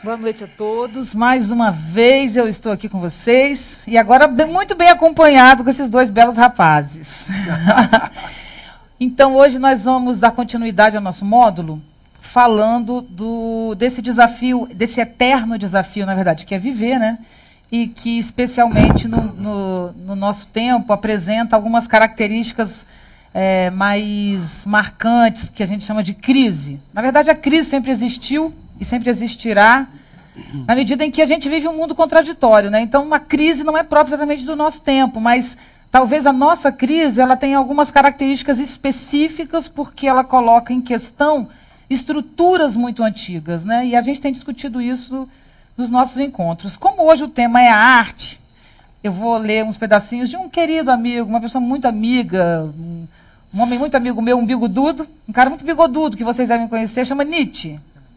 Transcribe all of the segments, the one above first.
Boa noite a todos. Mais uma vez eu estou aqui com vocês e agora muito bem acompanhado com esses dois belos rapazes. Então hoje nós vamos dar continuidade ao nosso módulo falando desse desafio, desse eterno desafio, na verdade, que é viver, né? E que especialmente no nosso tempo apresenta algumas características mais marcantes, que a gente chama de crise. Na verdade, a crise sempre existiu e sempre existirá, na medida em que a gente vive um mundo contraditório, né? Então, uma crise não é própria exatamente do nosso tempo, mas talvez a nossa crise ela tenha algumas características específicas, porque ela coloca em questão estruturas muito antigas, né? E a gente tem discutido isso nos nossos encontros. Como hoje o tema é a arte, eu vou ler uns pedacinhos de um querido amigo, uma pessoa muito amiga, um homem muito amigo meu, um bigodudo, um cara muito bigodudo, que vocês devem conhecer, chama Nietzsche.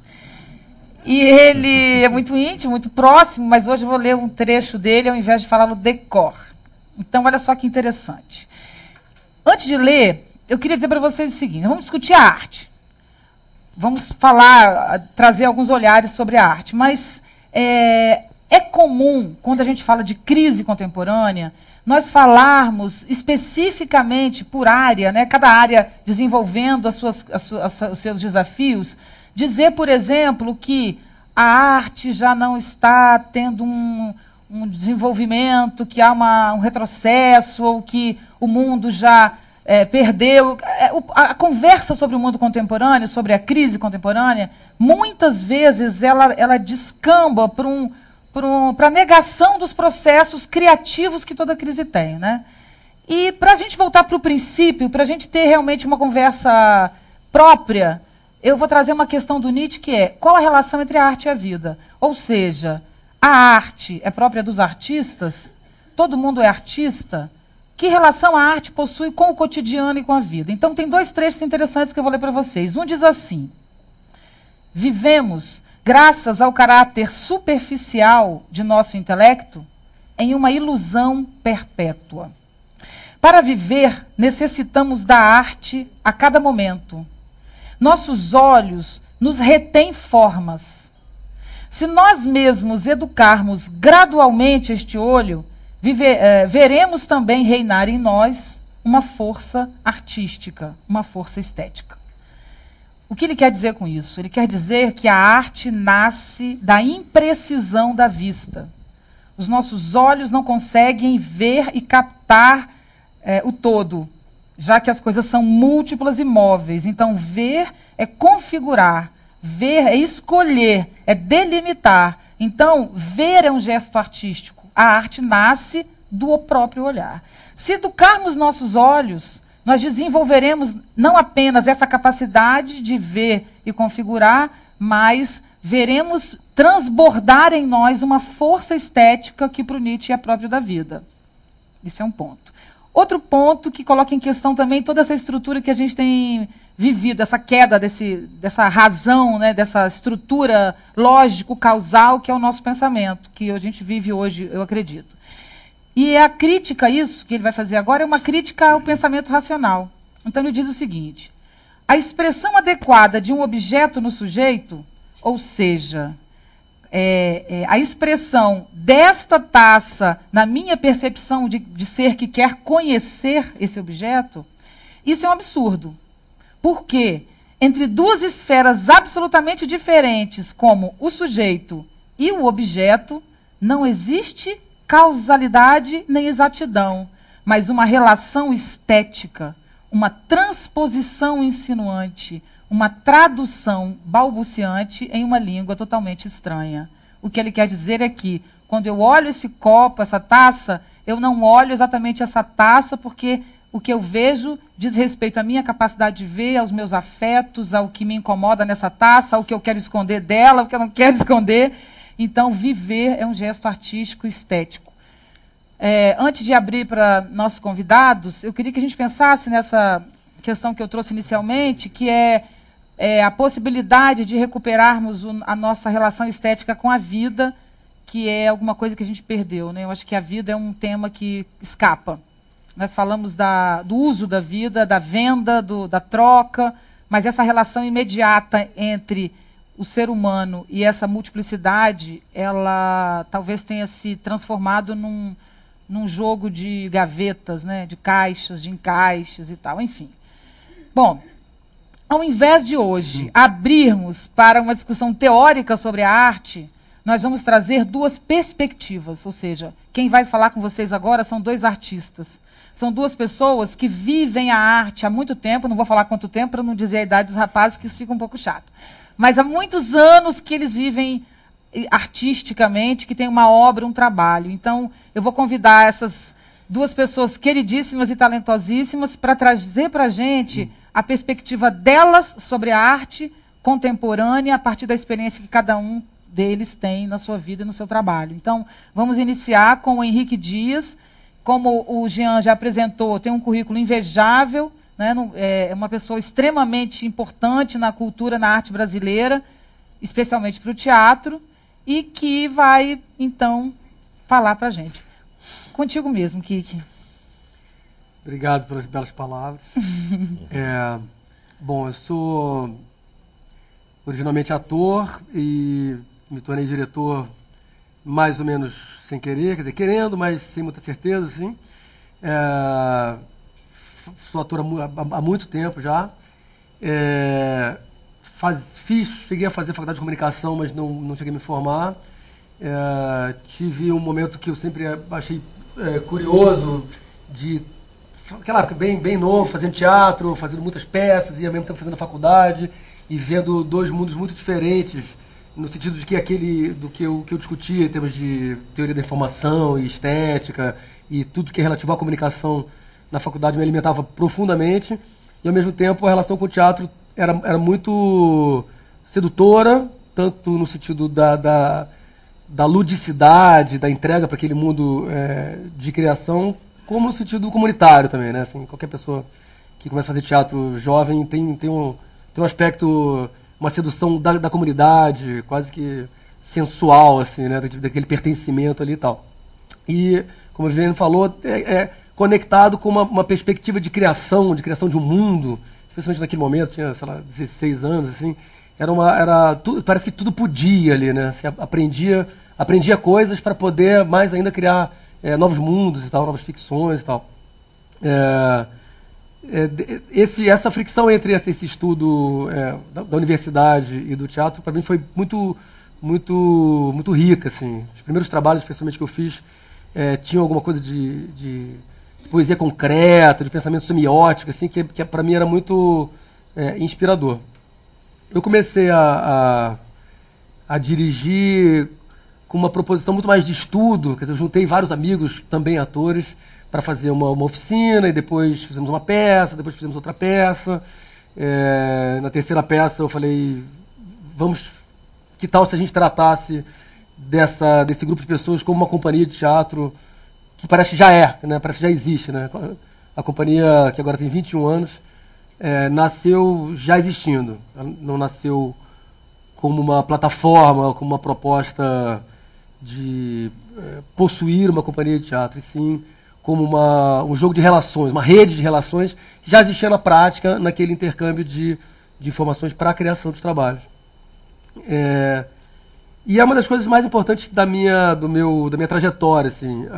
E ele é muito íntimo, muito próximo, mas hoje eu vou ler um trecho dele ao invés de falar no decor. Então, olha só que interessante. Antes de ler, eu queria dizer para vocês o seguinte: vamos discutir a arte. Vamos trazer alguns olhares sobre a arte, mas é comum, quando a gente fala de crise contemporânea, nós falarmos especificamente por área, né, cada área desenvolvendo os seus desafios, dizer, por exemplo, que a arte já não está tendo um desenvolvimento, que há um retrocesso, ou que o mundo já perdeu. A conversa sobre o mundo contemporâneo, sobre a crise contemporânea, muitas vezes ela descamba para a negação dos processos criativos que toda crise tem, né? E para a gente voltar para o princípio, para a gente ter realmente uma conversa própria, eu vou trazer uma questão do Nietzsche, que é: qual a relação entre a arte e a vida? Ou seja, a arte é própria dos artistas? Todo mundo é artista? Que relação a arte possui com o cotidiano e com a vida? Então, tem dois trechos interessantes que eu vou ler para vocês. Um diz assim: vivemos, graças ao caráter superficial de nosso intelecto, em uma ilusão perpétua. Para viver, necessitamos da arte a cada momento. Nossos olhos nos retêm formas. Se nós mesmos educarmos gradualmente este olho, veremos também reinar em nós uma força artística, uma força estética. O que ele quer dizer com isso? Ele quer dizer que a arte nasce da imprecisão da vista. Os nossos olhos não conseguem ver e captar o todo, já que as coisas são múltiplas e móveis. Então, ver é configurar, ver é escolher, é delimitar. Então, ver é um gesto artístico. A arte nasce do próprio olhar. Se educarmos nossos olhos, nós desenvolveremos não apenas essa capacidade de ver e configurar, mas veremos transbordar em nós uma força estética que para o Nietzsche é própria da vida. Isso é um ponto. Outro ponto que coloca em questão também toda essa estrutura que a gente tem vivido, essa queda dessa razão, né, dessa estrutura lógico-causal que é o nosso pensamento, que a gente vive hoje, eu acredito. E a crítica a isso, que ele vai fazer agora, é uma crítica ao pensamento racional. Então ele diz o seguinte: a expressão adequada de um objeto no sujeito, ou seja, a expressão desta taça na minha percepção de ser que quer conhecer esse objeto, isso é um absurdo. Porque entre duas esferas absolutamente diferentes, como o sujeito e o objeto, não existe causalidade nem exatidão, mas uma relação estética, uma transposição insinuante, uma tradução balbuciante em uma língua totalmente estranha. O que ele quer dizer é que, quando eu olho esse copo, essa taça, eu não olho exatamente essa taça, porque o que eu vejo diz respeito à minha capacidade de ver, aos meus afetos, ao que me incomoda nessa taça, ao que eu quero esconder dela, ao que eu não quero esconder. Então, viver é um gesto artístico estético. Antes de abrir para nossos convidados, eu queria que a gente pensasse nessa questão que eu trouxe inicialmente, que é a possibilidade de recuperarmos a nossa relação estética com a vida, que é alguma coisa que a gente perdeu, né? Eu acho que a vida é um tema que escapa. Nós falamos do uso da vida, da venda, da troca, mas essa relação imediata entre o ser humano e essa multiplicidade, ela talvez tenha se transformado num jogo de gavetas, né, de caixas, de encaixes e tal, enfim. Bom, ao invés de hoje abrirmos para uma discussão teórica sobre a arte, nós vamos trazer duas perspectivas, ou seja, quem vai falar com vocês agora são dois artistas. São duas pessoas que vivem a arte há muito tempo, não vou falar quanto tempo para não dizer a idade dos rapazes, que isso fica um pouco chato. Mas há muitos anos que eles vivem artisticamente, que tem uma obra, um trabalho. Então, eu vou convidar essas duas pessoas queridíssimas e talentosíssimas para trazer para a gente a perspectiva delas sobre a arte contemporânea, a partir da experiência que cada um deles tem na sua vida e no seu trabalho. Então, vamos iniciar com o Henrique Dias. Como o Jean já apresentou, tem um currículo invejável, né, é uma pessoa extremamente importante na cultura, na arte brasileira, especialmente para o teatro, e que vai, então, falar para a gente. Contigo mesmo, Kiki. Obrigado pelas belas palavras. Bom, eu sou originalmente ator e me tornei diretor mais ou menos sem querer, quer dizer, querendo, mas sem muita certeza, assim. Sou ator há muito tempo já. Cheguei a fazer faculdade de comunicação, mas não cheguei a me formar. Tive um momento que eu sempre achei curioso de... Aquela época bem novo, fazendo teatro, fazendo muitas peças e ao mesmo tempo fazendo faculdade e vendo dois mundos muito diferentes, no sentido de que do que eu discutia em termos de teoria da informação e estética e tudo que é relativo à comunicação na faculdade me alimentava profundamente, e ao mesmo tempo a relação com o teatro era muito sedutora, tanto no sentido da ludicidade, da entrega para aquele mundo de criação, como no sentido comunitário também, né? Assim, qualquer pessoa que começa a fazer teatro jovem tem um aspecto, uma sedução da comunidade, quase que sensual, assim, né? Daquele pertencimento ali e tal. E, como o Viviane falou, conectado com uma perspectiva de criação de um mundo, especialmente naquele momento, tinha, sei lá, 16 anos, assim, parece que tudo podia ali, né? Você aprendia coisas para poder mais ainda criar novos mundos e tal, novas ficções e tal. Essa fricção entre esse estudo da universidade e do teatro, para mim, foi muito rica, assim. Os primeiros trabalhos, especialmente, que eu fiz, tinham alguma coisa de poesia concreta, de pensamento semiótico, assim, que para mim era muito inspirador. Eu comecei a dirigir com uma proposição muito mais de estudo, quer dizer, eu juntei vários amigos, também atores, para fazer uma oficina, e depois fizemos uma peça, depois fizemos outra peça. Na terceira peça eu falei, que tal se a gente tratasse desse grupo de pessoas como uma companhia de teatro, que parece que já né? Parece que já existe, né? A companhia, que agora tem 21 anos, nasceu já existindo. Ela não nasceu como uma plataforma, como uma proposta de possuir uma companhia de teatro, e sim como um jogo de relações, uma rede de relações que já existia na prática, naquele intercâmbio de informações para a criação dos trabalhos. E é uma das coisas mais importantes da minha trajetória, assim,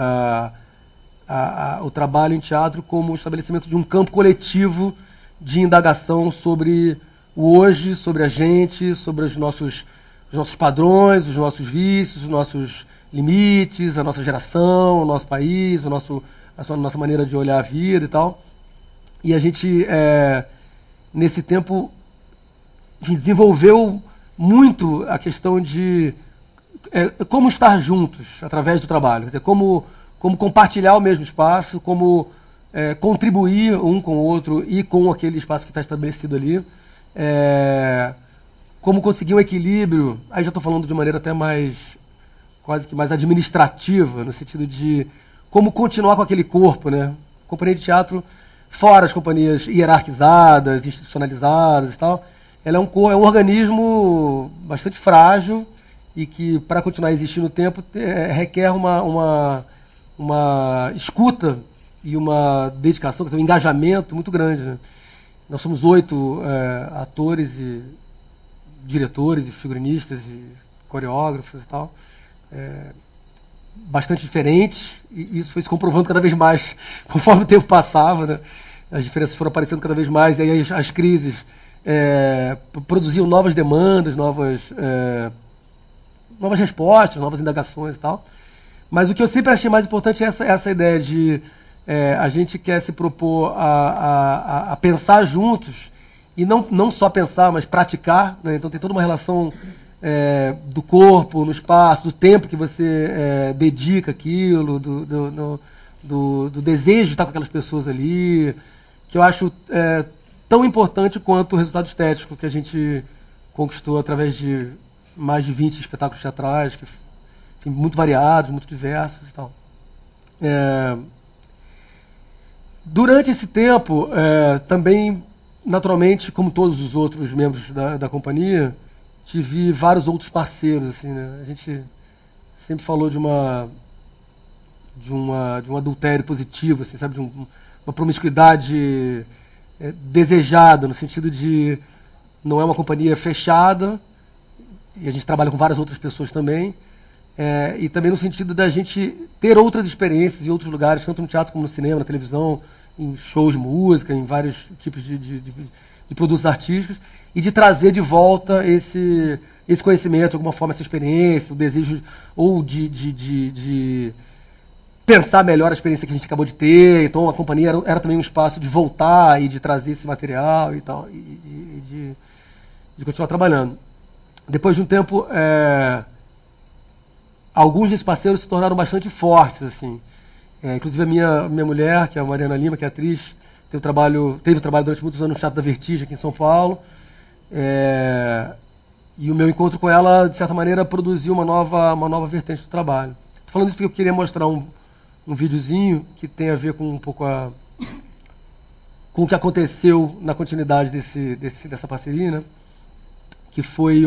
o trabalho em teatro como o estabelecimento de um campo coletivo de indagação sobre o hoje, sobre a gente, sobre os nossos padrões, os nossos vícios, os nossos limites, a nossa geração, o nosso país, a nossa maneira de olhar a vida e tal. E a gente, nesse tempo, enfim, desenvolveu muito a questão de como estar juntos através do trabalho, quer dizer, como compartilhar o mesmo espaço, como contribuir um com o outro e com aquele espaço que está estabelecido ali, como conseguir um equilíbrio. Aí já estou falando de maneira até quase que mais administrativa, no sentido de como continuar com aquele corpo, né? Companhia de teatro, fora as companhias hierarquizadas, institucionalizadas e tal, ela é um organismo bastante frágil e que, para continuar existindo no tempo, requer uma escuta e uma dedicação, quer dizer, um engajamento muito grande, né? Nós somos 8 atores e diretores e figurinistas e coreógrafos e tal, bastante diferentes, e isso foi se comprovando cada vez mais conforme o tempo passava, né? As diferenças foram aparecendo cada vez mais, e aí as crises produziam novas demandas, novas respostas, novas indagações e tal. Mas o que eu sempre achei mais importante é essa ideia de a gente quer se propor a pensar juntos, e não só pensar, mas praticar, né? Então tem toda uma relação do corpo, no espaço, do tempo que você dedica aquilo, do desejo de estar com aquelas pessoas ali, que eu acho tão importante quanto o resultado estético que a gente conquistou através de mais de 20 espetáculos teatrais, que, enfim, muito variados, muito diversos e tal. Durante esse tempo, também, naturalmente, como todos os outros membros da companhia, tive vários outros parceiros, assim, né? A gente sempre falou de um adultério positivo, assim, sabe? De uma promiscuidade desejada, no sentido de não é uma companhia fechada, e a gente trabalha com várias outras pessoas também, e também no sentido da gente ter outras experiências em outros lugares, tanto no teatro como no cinema, na televisão, em shows de música, em vários tipos de produtos artísticos, e de trazer de volta esse conhecimento, de alguma forma, essa experiência, o desejo ou de pensar melhor a experiência que a gente acabou de ter. Então a companhia era também um espaço de voltar e de trazer esse material e tal, e de continuar trabalhando. Depois de um tempo, alguns desses parceiros se tornaram bastante fortes, assim. Inclusive a minha mulher, que é a Mariana Lima, que é atriz, teve um trabalho durante muitos anos no Teatro da Vertigem, aqui em São Paulo. E o meu encontro com ela, de certa maneira, produziu uma nova vertente do trabalho. Estou falando isso porque eu queria mostrar um videozinho que tem a ver com um pouco com o que aconteceu na continuidade dessa parceria, né? Que foi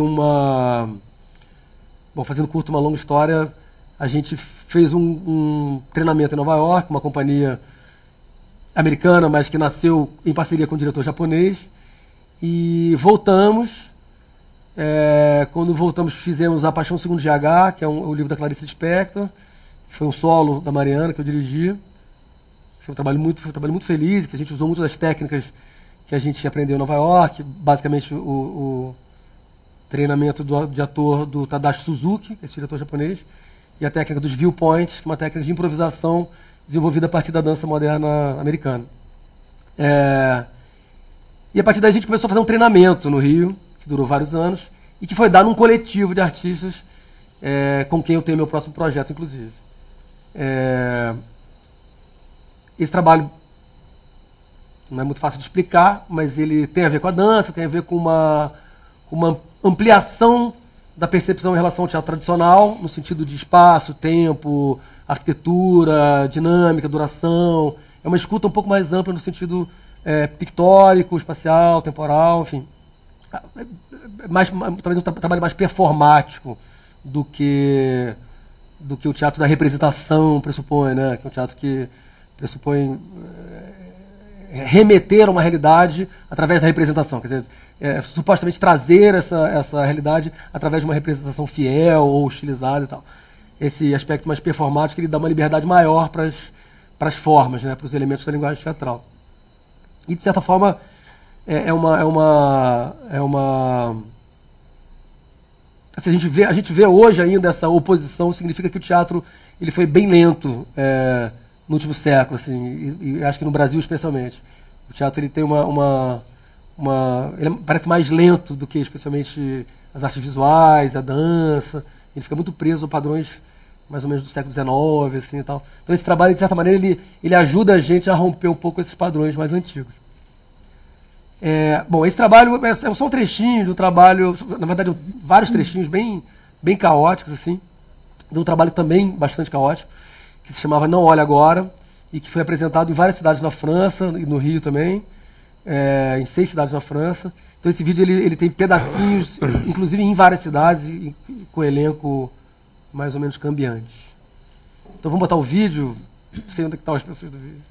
Bom, fazendo curto uma longa história, a gente fez um treinamento em Nova York, uma companhia americana, mas que nasceu em parceria com um diretor japonês. E voltamos. Quando voltamos, fizemos A Paixão Segundo GH, que é o livro da Clarice Lispector, que foi um solo da Mariana, que eu dirigi. Foi um trabalho muito feliz, que a gente usou muitas das técnicas que a gente aprendeu em Nova York, basicamente o treinamento de ator do Tadashi Suzuki, esse diretor japonês, e a técnica dos viewpoints, que é uma técnica de improvisação desenvolvida a partir da dança moderna americana. E a partir daí a gente começou a fazer um treinamento no Rio, que durou vários anos, e que foi dado num coletivo de artistas com quem eu tenho meu próximo projeto, inclusive. Esse trabalho não é muito fácil de explicar, mas ele tem a ver com a dança, tem a ver com uma ampliação da percepção em relação ao teatro tradicional, no sentido de espaço, tempo, arquitetura, dinâmica, duração. É uma escuta um pouco mais ampla no sentido pictórico, espacial, temporal, enfim. Talvez um trabalho mais performático do que o teatro da representação pressupõe, né? Que é um teatro que pressupõe remeter a uma realidade através da representação. Quer dizer, supostamente trazer essa realidade através de uma representação fiel ou estilizada e tal. Esse aspecto mais performático, ele dá uma liberdade maior para as formas, né? Para os elementos da linguagem teatral. E, de certa forma, assim, a gente vê hoje ainda essa oposição, significa que o teatro ele foi bem lento no último século, assim, e acho que no Brasil especialmente. O teatro ele tem ele parece mais lento do que especialmente as artes visuais, a dança. Ele fica muito preso a padrões mais ou menos do século XIX, assim, e tal. Então esse trabalho, de certa maneira, ele ajuda a gente a romper um pouco esses padrões mais antigos. Bom, esse trabalho é só um trechinho do trabalho, na verdade, vários trechinhos bem caóticos, assim, de um trabalho também bastante caótico, que se chamava Não Olhe Agora, e que foi apresentado em várias cidades na França, e no Rio também, em 6 cidades na França. Então esse vídeo ele tem pedacinhos, inclusive em várias cidades, e com elenco mais ou menos cambiante. Então vamos botar o vídeo, não sei onde é que estão as pessoas do vídeo.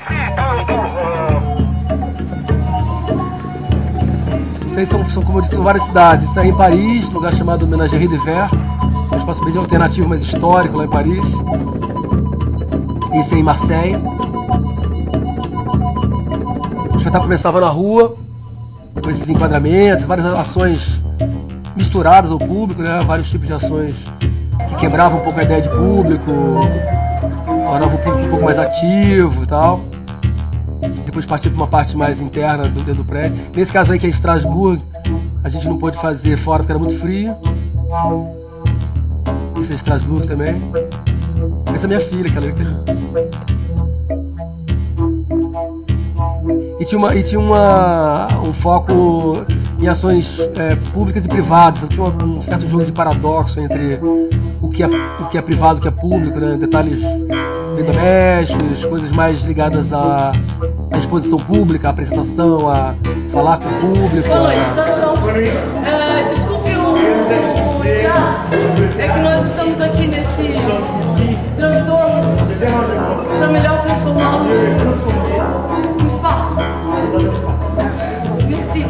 Isso aí são, como eu disse, várias cidades. Isso aí em Paris, um lugar chamado Ménagerie d'Hiver, um espaço bem alternativo, mais histórico lá em Paris. Isso aí em Marseille. O espetáculo começava na rua, com esses enquadramentos, várias ações misturadas ao público, né? Vários tipos de ações que quebravam um pouco a ideia de público, tornavam o público um pouco mais ativo e tal. Depois partir para uma parte mais interna dentro do prédio. Nesse caso aí, que é Estrasburgo, a gente não pôde fazer fora porque era muito frio. Isso é Estrasburgo também. Essa é minha filha, aquela ali. E tinha um foco em ações públicas e privadas. Tinha um certo jogo de paradoxo entre o que é privado e o que é público, né? Detalhes bem domésticos, coisas mais ligadas à exposição pública, à apresentação, a falar com o público. Boa noite, estação. Desculpe o teatro, é que nós estamos aqui nesse transtorno para melhor transformar um espaço. Merci.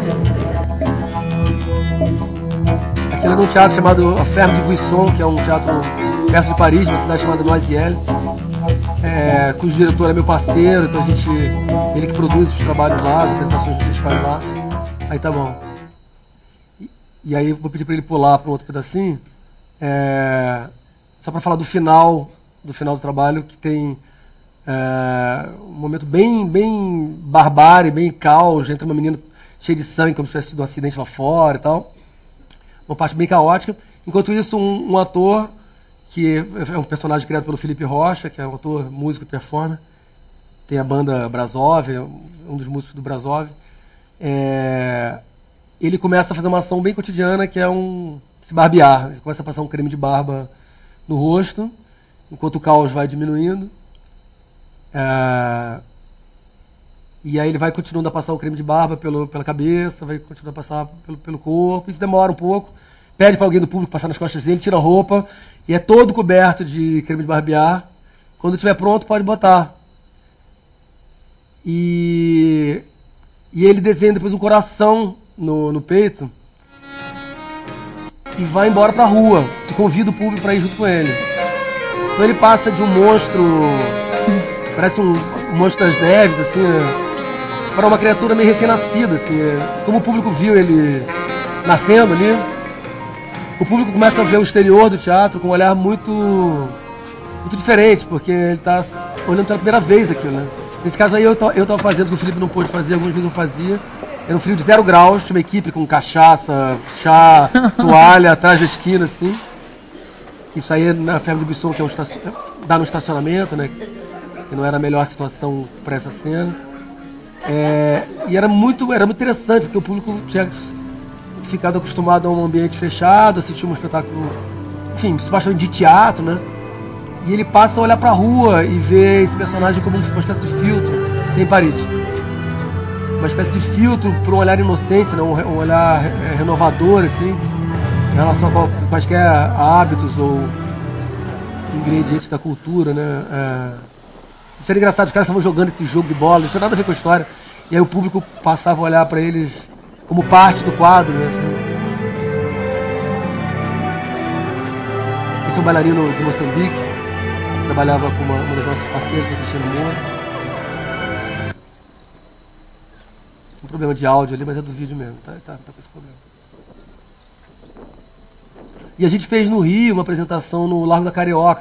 Aqui era num teatro chamado A Ferme de Buisson, que é um teatro perto de Paris, uma cidade chamada Noisiel, cujo diretor é meu parceiro, então ele que produz os trabalhos lá, as apresentações que a gente faz lá. Aí tá bom. E aí eu vou pedir para ele pular para um outro pedacinho, só para falar do final do trabalho, que tem um momento bem barbárie, bem caos, entra uma menina cheia de sangue, como se tivesse tido um acidente lá fora e tal. Uma parte bem caótica. Enquanto isso, um ator, que é um personagem criado pelo Felipe Rocha, que é um ator, músico e performer, tem a banda Brasov, um dos músicos do Brasov, ele começa a fazer uma ação bem cotidiana, que é se barbear. Ele começa a passar um creme de barba no rosto, enquanto o caos vai diminuindo. E aí ele vai continuando a passar o creme de barba pela cabeça, vai continuando a passar pelo corpo. Isso demora um pouco. Pede para alguém do público passar nas costas dele, tira a roupa e é todo coberto de creme de barbear. Quando estiver pronto, pode botar. E ele desenha depois um coração no peito e vai embora para a rua e convida o público para ir junto com ele. Então ele passa de um monstro, parece um monstro das neves, assim, para uma criatura meio recém-nascida, assim. Como o público viu ele nascendo ali, o público começa a ver o exterior do teatro com um olhar muito diferente, porque ele está olhando pela primeira vez aquilo, né? Nesse caso aí eu estava fazendo, que o Felipe não pôde fazer, algumas vezes eu fazia. Era um frio de 0 graus, tinha uma equipe com cachaça, chá, toalha, atrás da esquina, assim. Isso aí na Ferme do Buisson, que dá no estacionamento, né? Que não era a melhor situação para essa cena. E era muito interessante, porque o público tinha ficado acostumado a um ambiente fechado, assistir um espetáculo, enfim, supostamente de teatro, né? E ele passa a olhar para a rua e ver esse personagem como uma espécie de filtro, sem Paris. Uma espécie de filtro para um olhar inocente, né? Um olhar renovador, assim, em relação a quaisquer hábitos ou ingredientes da cultura, né? Isso era engraçado, os caras estavam jogando esse jogo de bola, não tinha nada a ver com a história. E aí o público passava a olhar para eles como parte do quadro, né? Assim. Esse é um bailarino de Moçambique, que trabalhava com uma das nossas parceiras, a Cristina Moura. Tem um problema de áudio ali, mas é do vídeo mesmo, tá com esse problema. E a gente fez no Rio uma apresentação no Largo da Carioca,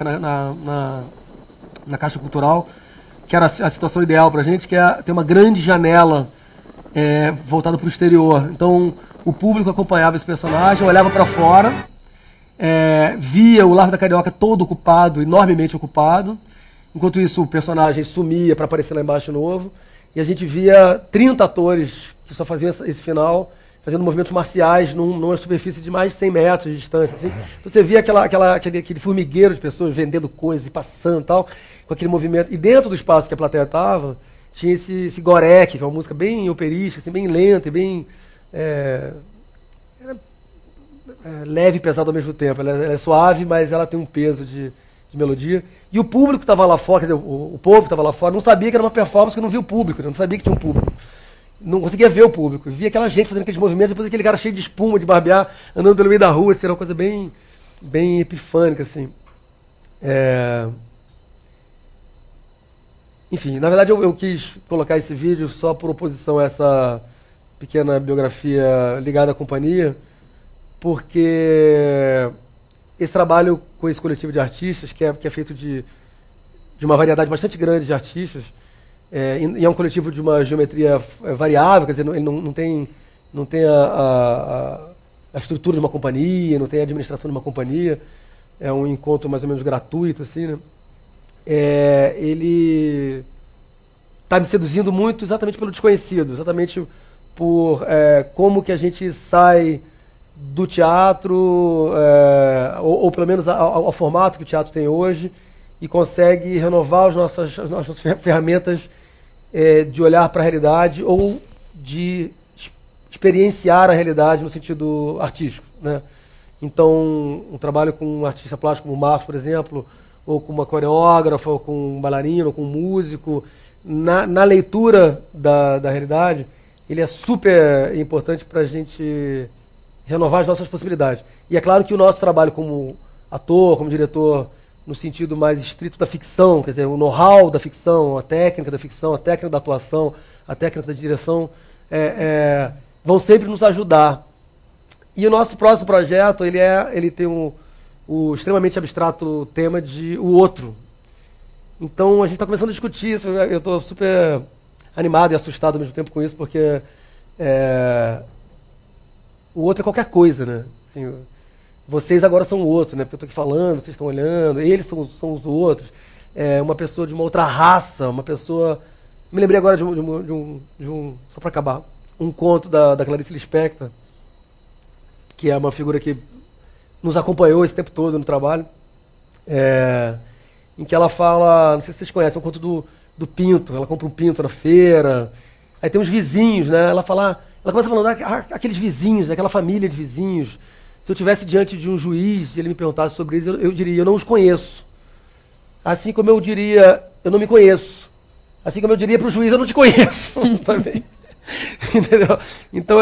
na Caixa Cultural, que era a situação ideal pra gente, que é ter uma grande janela voltada para o exterior. Então o público acompanhava esse personagem, olhava para fora, via o Largo da Carioca todo ocupado, enormemente ocupado. Enquanto isso o personagem sumia para aparecer lá embaixo de novo. E a gente via 30 atores que só faziam esse final, fazendo movimentos marciais numa superfície de mais de 100 metros de distância. Assim. Então você via aquele formigueiro de pessoas vendendo coisas e passando e tal, com aquele movimento. E dentro do espaço que a plateia estava, tinha esse gorek, que é uma música bem operística, assim, bem lenta e bem leve e pesada ao mesmo tempo. Ela é suave, mas ela tem um peso de de melodia. E o público que estava lá fora, quer dizer, o povo que estava lá fora, não sabia que era uma performance, que não via o público, né? Não sabia que tinha um público. Não conseguia ver o público. Via aquela gente fazendo aqueles movimentos, depois aquele cara cheio de espuma, de barbear, andando pelo meio da rua, assim, era uma coisa bem, bem epifânica, assim. Enfim, na verdade eu quis colocar esse vídeo só por oposição a essa pequena biografia ligada à companhia, porque esse trabalho com esse coletivo de artistas, que é feito de uma variedade bastante grande de artistas, e é um coletivo de uma geometria variável, quer dizer, ele não tem a estrutura de uma companhia, não tem a administração de uma companhia, é um encontro mais ou menos gratuito, assim, né? Ele está me seduzindo muito exatamente pelo desconhecido, exatamente por como que a gente sai do teatro, ou pelo menos ao formato que o teatro tem hoje, e consegue renovar as nossas ferramentas de olhar para a realidade ou de experienciar a realidade no sentido artístico, né? Então, um trabalho com um artista plástico como o Marcos, por exemplo, ou com uma coreógrafa, ou com um bailarino, ou com um músico, na leitura da realidade, ele é super importante para a gente renovar as nossas possibilidades. E é claro que o nosso trabalho como ator, como diretor, no sentido mais estrito da ficção, quer dizer, o know-how da ficção, a técnica da ficção, a técnica da atuação, a técnica da direção, vão sempre nos ajudar. E o nosso próximo projeto, ele tem o extremamente abstrato tema de o outro. Então a gente está começando a discutir isso, eu estou super animado e assustado ao mesmo tempo com isso, porque o outro é qualquer coisa, né? Assim, vocês agora são o outro, né? Porque eu estou aqui falando, vocês estão olhando, eles são os outros. Uma pessoa de uma outra raça, uma pessoa... Me lembrei agora de um só para acabar, um conto da Clarice Lispector, que é uma figura que nos acompanhou esse tempo todo no trabalho, em que ela fala, não sei se vocês conhecem, é um conto do pinto. Ela compra um pinto na feira, aí tem uns vizinhos, né? Ela começa falando, aqueles vizinhos, aquela família de vizinhos. Se eu estivesse diante de um juiz e ele me perguntasse sobre isso, eu diria, eu não os conheço. Assim como eu diria, eu não me conheço. Assim como eu diria para o juiz, eu não te conheço. Também. Entendeu? Então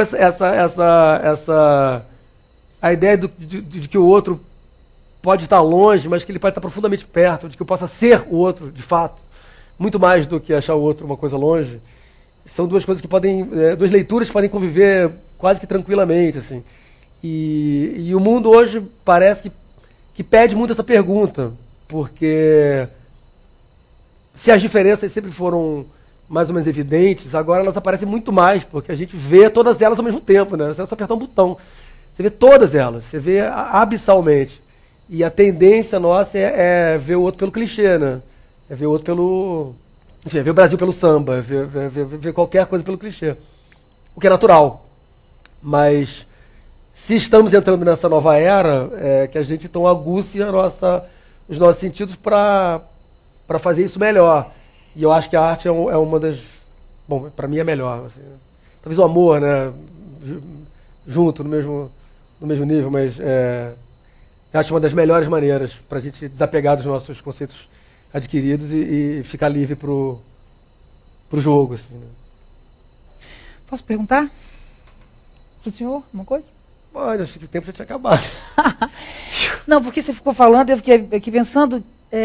a ideia de que o outro pode estar longe, mas que ele pode estar profundamente perto, de que eu possa ser o outro, de fato, muito mais do que achar o outro uma coisa longe, são duas coisas que duas leituras que podem conviver quase que tranquilamente, assim. E o mundo hoje parece que pede muito essa pergunta, porque se as diferenças sempre foram mais ou menos evidentes, agora elas aparecem muito mais, porque a gente vê todas elas ao mesmo tempo, né? Você só apertar um botão. Você vê todas elas, você vê abissalmente. E a tendência nossa é ver o outro pelo clichê, né? É ver o outro pelo... Enfim, é ver o Brasil pelo samba, ver qualquer coisa pelo clichê. O que é natural. Mas se estamos entrando nessa nova era, que a gente então aguce os nossos sentidos para fazer isso melhor. E eu acho que a arte é uma das... Bom, para mim é melhor. Assim, talvez o amor, né? Junto, no mesmo nível, mas eu acho uma das melhores maneiras para a gente desapegar dos nossos conceitos adquiridos e ficar livre pro jogo. Assim, né? Posso perguntar para o senhor uma coisa? Pode, acho que o tempo já tinha acabado. Não, porque você ficou falando, eu fiquei aqui pensando...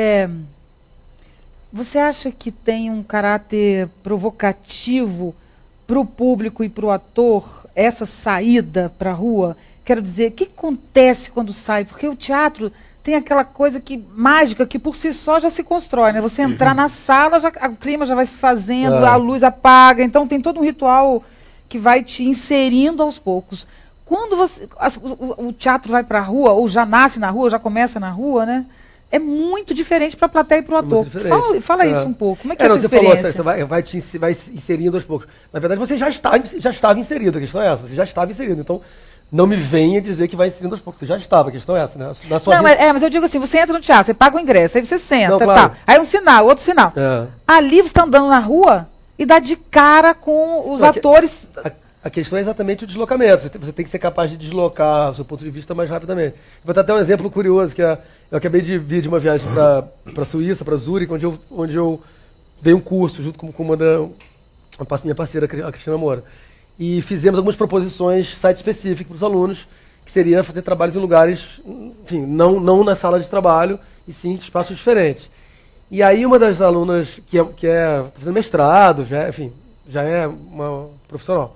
Você acha que tem um caráter provocativo para o público e para o ator, essa saída para a rua? Quero dizer, o que acontece quando sai? Porque o teatro tem aquela coisa mágica que por si só já se constrói, né? Você entrar na sala, o clima já vai se fazendo, a luz apaga, então tem todo um ritual que vai te inserindo aos poucos. Quando o teatro vai para a rua, ou já nasce na rua, já começa na rua, né? É muito diferente para a plateia e para o ator. Fala isso um pouco. Como é que é essa experiência? Você vai inserindo aos poucos. Na verdade, você já estava inserido, a questão é essa. Você já estava inserido. Então, não me venha dizer que vai inserindo aos poucos. Você já estava, a questão é essa, né? Mas eu digo assim, você entra no teatro, você paga o ingresso, aí você senta, claro. Aí um sinal, outro sinal. Ali você está andando na rua e dá de cara com os atores A questão é exatamente o deslocamento. Você tem que ser capaz de deslocar o seu ponto de vista mais rapidamente. Vou dar até um exemplo curioso, que eu acabei de vir de uma viagem para a Suíça, para Zurique, onde eu dei um curso junto com minha parceira, a Cristina Moura. E fizemos algumas proposições site-específicas para os alunos, que seria fazer trabalhos em lugares, enfim, não na sala de trabalho, e sim em espaços diferentes. E aí uma das alunas, tá fazendo mestrado, já é uma profissional,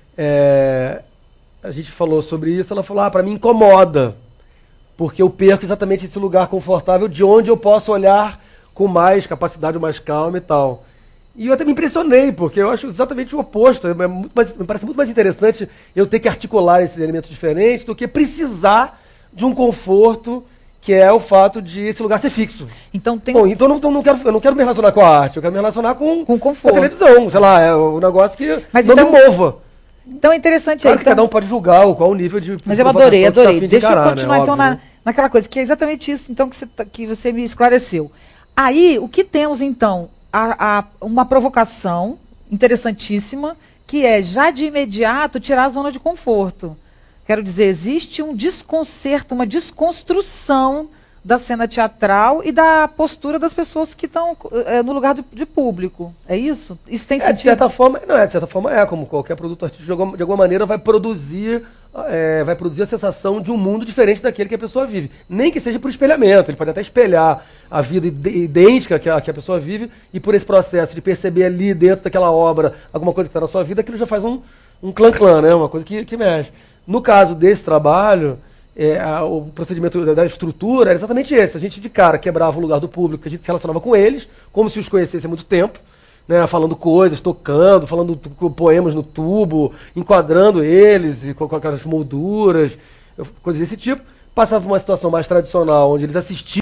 a gente falou sobre isso, ela falou, para mim incomoda, porque eu perco exatamente esse lugar confortável de onde eu posso olhar com mais capacidade, mais calma e tal. E eu até me impressionei, porque eu acho exatamente o oposto. Me parece muito mais interessante eu ter que articular esses elementos diferentes do que precisar de um conforto, que é o fato de esse lugar ser fixo. Então tem... Bom, então eu não quero me relacionar com a arte, eu quero me relacionar com conforto. A televisão, sei lá, é um negócio que Mas não então... me mova. Então é interessante claro aí. que cada um pode julgar qual o nível de... Mas eu adorei. Deixa eu continuar, né? então, naquela coisa, que é exatamente isso então, que você me esclareceu. Aí, o que temos, então? Uma provocação interessantíssima, que é, já de imediato, tirar a zona de conforto. Quero dizer, existe um desconcerto, uma desconstrução da cena teatral e da postura das pessoas que estão no lugar de público. É isso? Isso tem sentido? De certa forma, como qualquer produto artístico, de alguma maneira vai produzir a sensação de um mundo diferente daquele que a pessoa vive. Nem que seja por espelhamento, ele pode até espelhar a vida idêntica que a pessoa vive, e por esse processo de perceber ali dentro daquela obra alguma coisa que está na sua vida, aquilo já faz um clã-clã, né? Uma coisa que mexe. No caso desse trabalho, o procedimento da estrutura era exatamente esse. A gente de cara quebrava o lugar do público, a gente se relacionava com eles, como se os conhecesse há muito tempo, né, falando coisas, tocando, falando poemas no tubo, enquadrando eles e com aquelas molduras, coisas desse tipo. Passava por uma situação mais tradicional, onde eles assistiam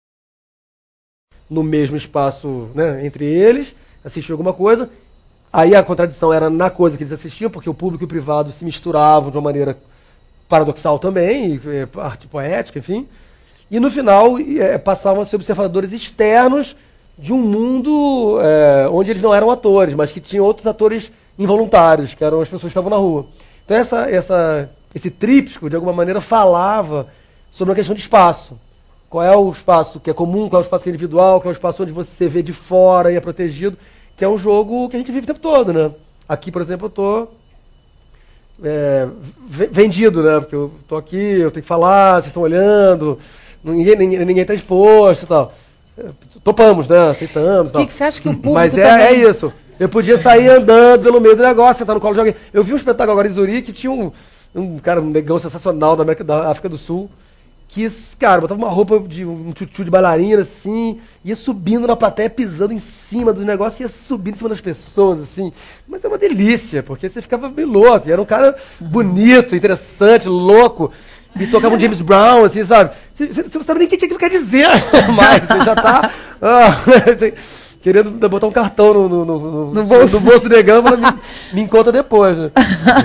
no mesmo espaço, né, entre eles, assistiam alguma coisa. Aí a contradição era na coisa que eles assistiam, porque o público e o privado se misturavam de uma maneira paradoxal também, arte poética, enfim. E no final passavam a ser observadores externos de um mundo onde eles não eram atores, mas que tinham outros atores involuntários, que eram as pessoas que estavam na rua. Então esse tríptico, de alguma maneira, falava sobre uma questão de espaço. Qual é o espaço que é comum, qual é o espaço que é individual, qual é o espaço onde você vê de fora e é protegido, que é um jogo que a gente vive o tempo todo, né? Aqui, por exemplo, eu tô vendido, né? Porque eu tô aqui, eu tenho que falar, vocês estão olhando, ninguém está exposto e tal. Topamos, né? Aceitamos. O que você acha que o público Mas também... é isso. Eu podia sair andando pelo meio do negócio, sentar no colo de alguém. Eu vi um espetáculo agora em Zurique, tinha um cara, um negão sensacional da África do Sul, que, cara, botava uma roupa de um tchutchu de bailarina, assim, ia subindo na plateia, pisando em cima do negócio, ia subindo em cima das pessoas, assim. Mas é uma delícia, porque você ficava meio louco. Era um cara bonito, interessante, louco. E tocava um James Brown, assim, sabe? Você não sabe nem o que aquilo quer dizer, mas você já tá querendo botar um cartão no bolso do negão, mas me encontra depois, né?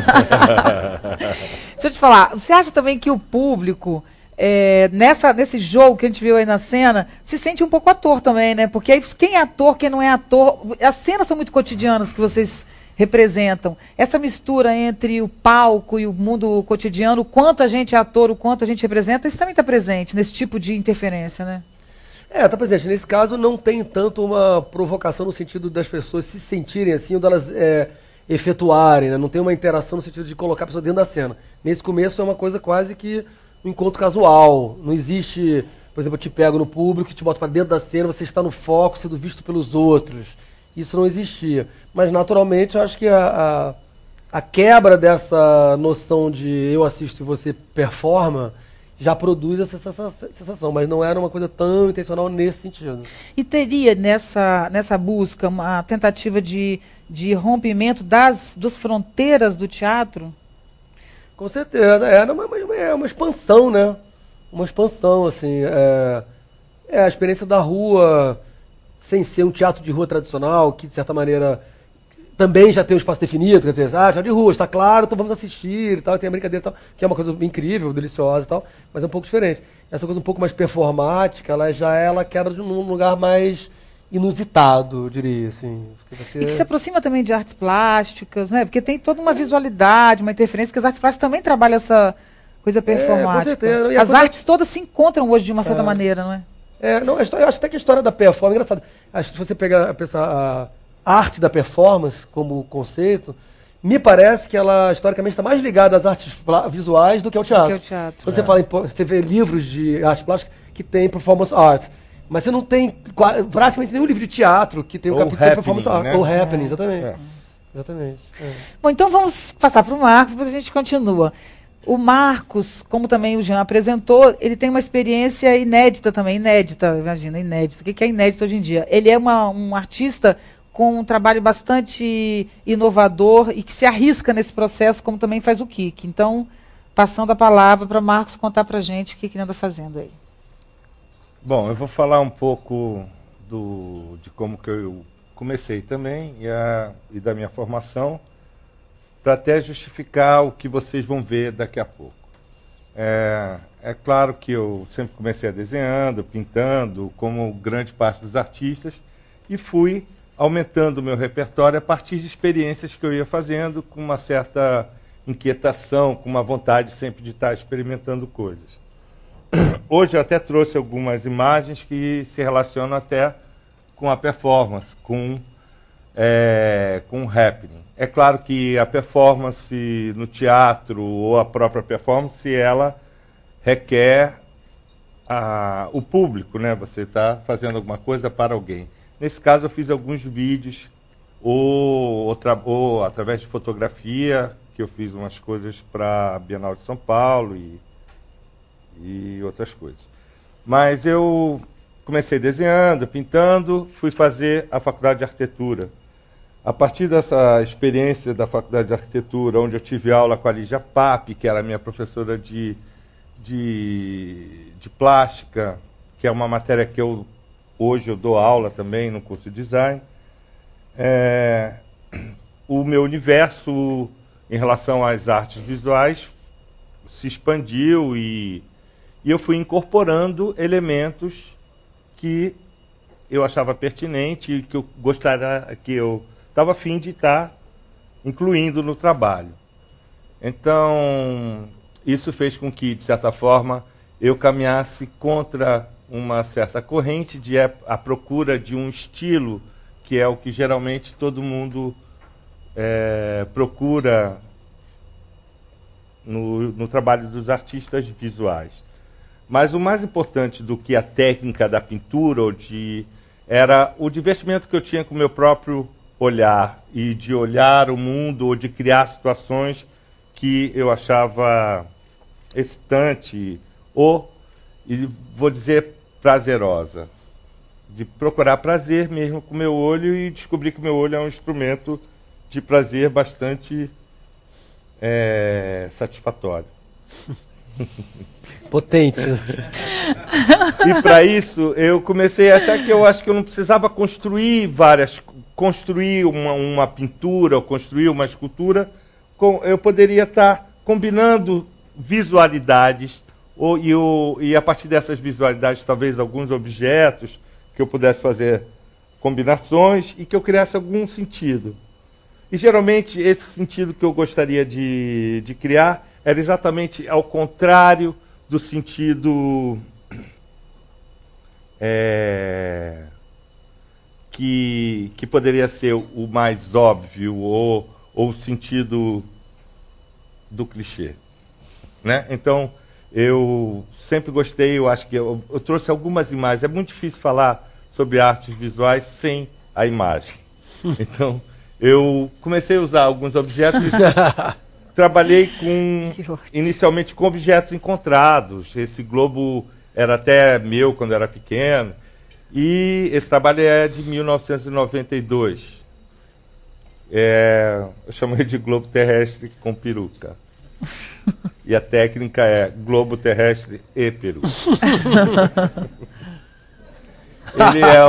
Deixa eu te falar, você acha também que o público, nesse jogo que a gente viu aí na cena, se sente um pouco ator também, né? Porque aí quem é ator, quem não é ator, as cenas são muito cotidianas que vocês representam. Essa mistura entre o palco e o mundo cotidiano, o quanto a gente é ator, o quanto a gente representa, isso também está presente nesse tipo de interferência, né? Está presente. Nesse caso, não tem tanto uma provocação no sentido das pessoas se sentirem assim, ou delas efetuarem, né? Não tem uma interação no sentido de colocar a pessoa dentro da cena. Nesse começo é uma coisa quase que um encontro casual. Não existe, por exemplo, eu te pego no público e te boto para dentro da cena, você está no foco, sendo visto pelos outros. Isso não existia. Mas, naturalmente, eu acho que a quebra dessa noção de eu assisto e você performa já produz essa sensação, mas não era uma coisa tão intencional nesse sentido. E teria nessa busca uma tentativa de rompimento das fronteiras do teatro? Com certeza. É uma expansão, né? Uma expansão, assim. A experiência da rua, sem ser um teatro de rua tradicional, que, de certa maneira, também já tem um espaço definido, quer dizer, teatro de rua, está claro, então vamos assistir e tal, tem a brincadeira e tal, que é uma coisa incrível, deliciosa e tal, mas é um pouco diferente. Essa coisa um pouco mais performática, ela quebra num lugar mais inusitado, eu diria, assim. E que se aproxima também de artes plásticas, né? Porque tem toda uma visualidade, uma interferência, que as artes plásticas também trabalham essa coisa performática. Com certeza. E as artes todas se encontram hoje de uma certa maneira, não é? Não, eu acho até que a história da performance, engraçado, acho que se você pegar a arte da performance como conceito, me parece que ela historicamente está mais ligada às artes visuais do que ao teatro. Quando você fala você vê livros de arte plástica que tem performance art, mas você não tem praticamente nenhum livro de teatro que tem um capítulo de performance art, né? Ou happening, exatamente. Exatamente. Bom, então vamos passar para o Marcos, depois a gente continua. O Marcos, como também o Jean apresentou, ele tem uma experiência inédita também, inédita. O que é inédito hoje em dia? Ele é um artista com um trabalho bastante inovador e que se arrisca nesse processo, como também faz o Kik. Então, passando a palavra para Marcos contar para a gente o que ele anda fazendo aí. Bom, eu vou falar um pouco de como que eu comecei também e da minha formação, para até justificar o que vocês vão ver daqui a pouco. É claro que eu sempre comecei desenhando, pintando, como grande parte dos artistas, e fui aumentando o meu repertório a partir de experiências que eu ia fazendo, com uma certa inquietação, com uma vontade sempre de estar experimentando coisas. Hoje eu até trouxe algumas imagens que se relacionam até com a performance, com o happening. É claro que a performance no teatro ou a própria performance, ela requer o público, né? Você está fazendo alguma coisa para alguém. Nesse caso, eu fiz alguns vídeos, ou através de fotografia, que eu fiz umas coisas para a Bienal de São Paulo e outras coisas. Mas eu comecei desenhando, pintando, fui fazer a faculdade de arquitetura. A partir dessa experiência da faculdade de arquitetura, onde eu tive aula com a Lígia Pape, que era minha professora de plástica, que é uma matéria que hoje eu dou aula também no curso de design, o meu universo em relação às artes visuais se expandiu e eu fui incorporando elementos que eu achava pertinente e que eu gostaria, que eu estava a fim de estar incluindo no trabalho. Então, isso fez com que, de certa forma, eu caminhasse contra uma certa corrente à procura de um estilo, que é o que geralmente todo mundo procura no trabalho dos artistas visuais. Mas o mais importante do que a técnica da pintura era o divertimento que eu tinha com o meu próprio olhar, e de olhar o mundo, ou de criar situações que eu achava excitante, e vou dizer prazerosa. De procurar prazer mesmo com o meu olho e descobrir que o meu olho é um instrumento de prazer bastante satisfatório. Potente. E para isso eu comecei a achar que eu acho que eu não precisava construir uma pintura ou construir uma escultura. Eu poderia estar combinando visualidades e a partir dessas visualidades talvez alguns objetos que eu pudesse fazer combinações e que eu criasse algum sentido. E geralmente esse sentido que eu gostaria de criar era exatamente ao contrário do sentido que poderia ser o mais óbvio ou o sentido do clichê, né? Então, eu sempre gostei, eu acho que eu trouxe algumas imagens. É muito difícil falar sobre artes visuais sem a imagem. Então, eu comecei a usar alguns objetos. Trabalhei inicialmente com objetos encontrados. Esse globo era até meu quando era pequeno. E esse trabalho é de 1992. Eu chamo ele de globo terrestre com peruca. E a técnica é globo terrestre e peruca. Ele é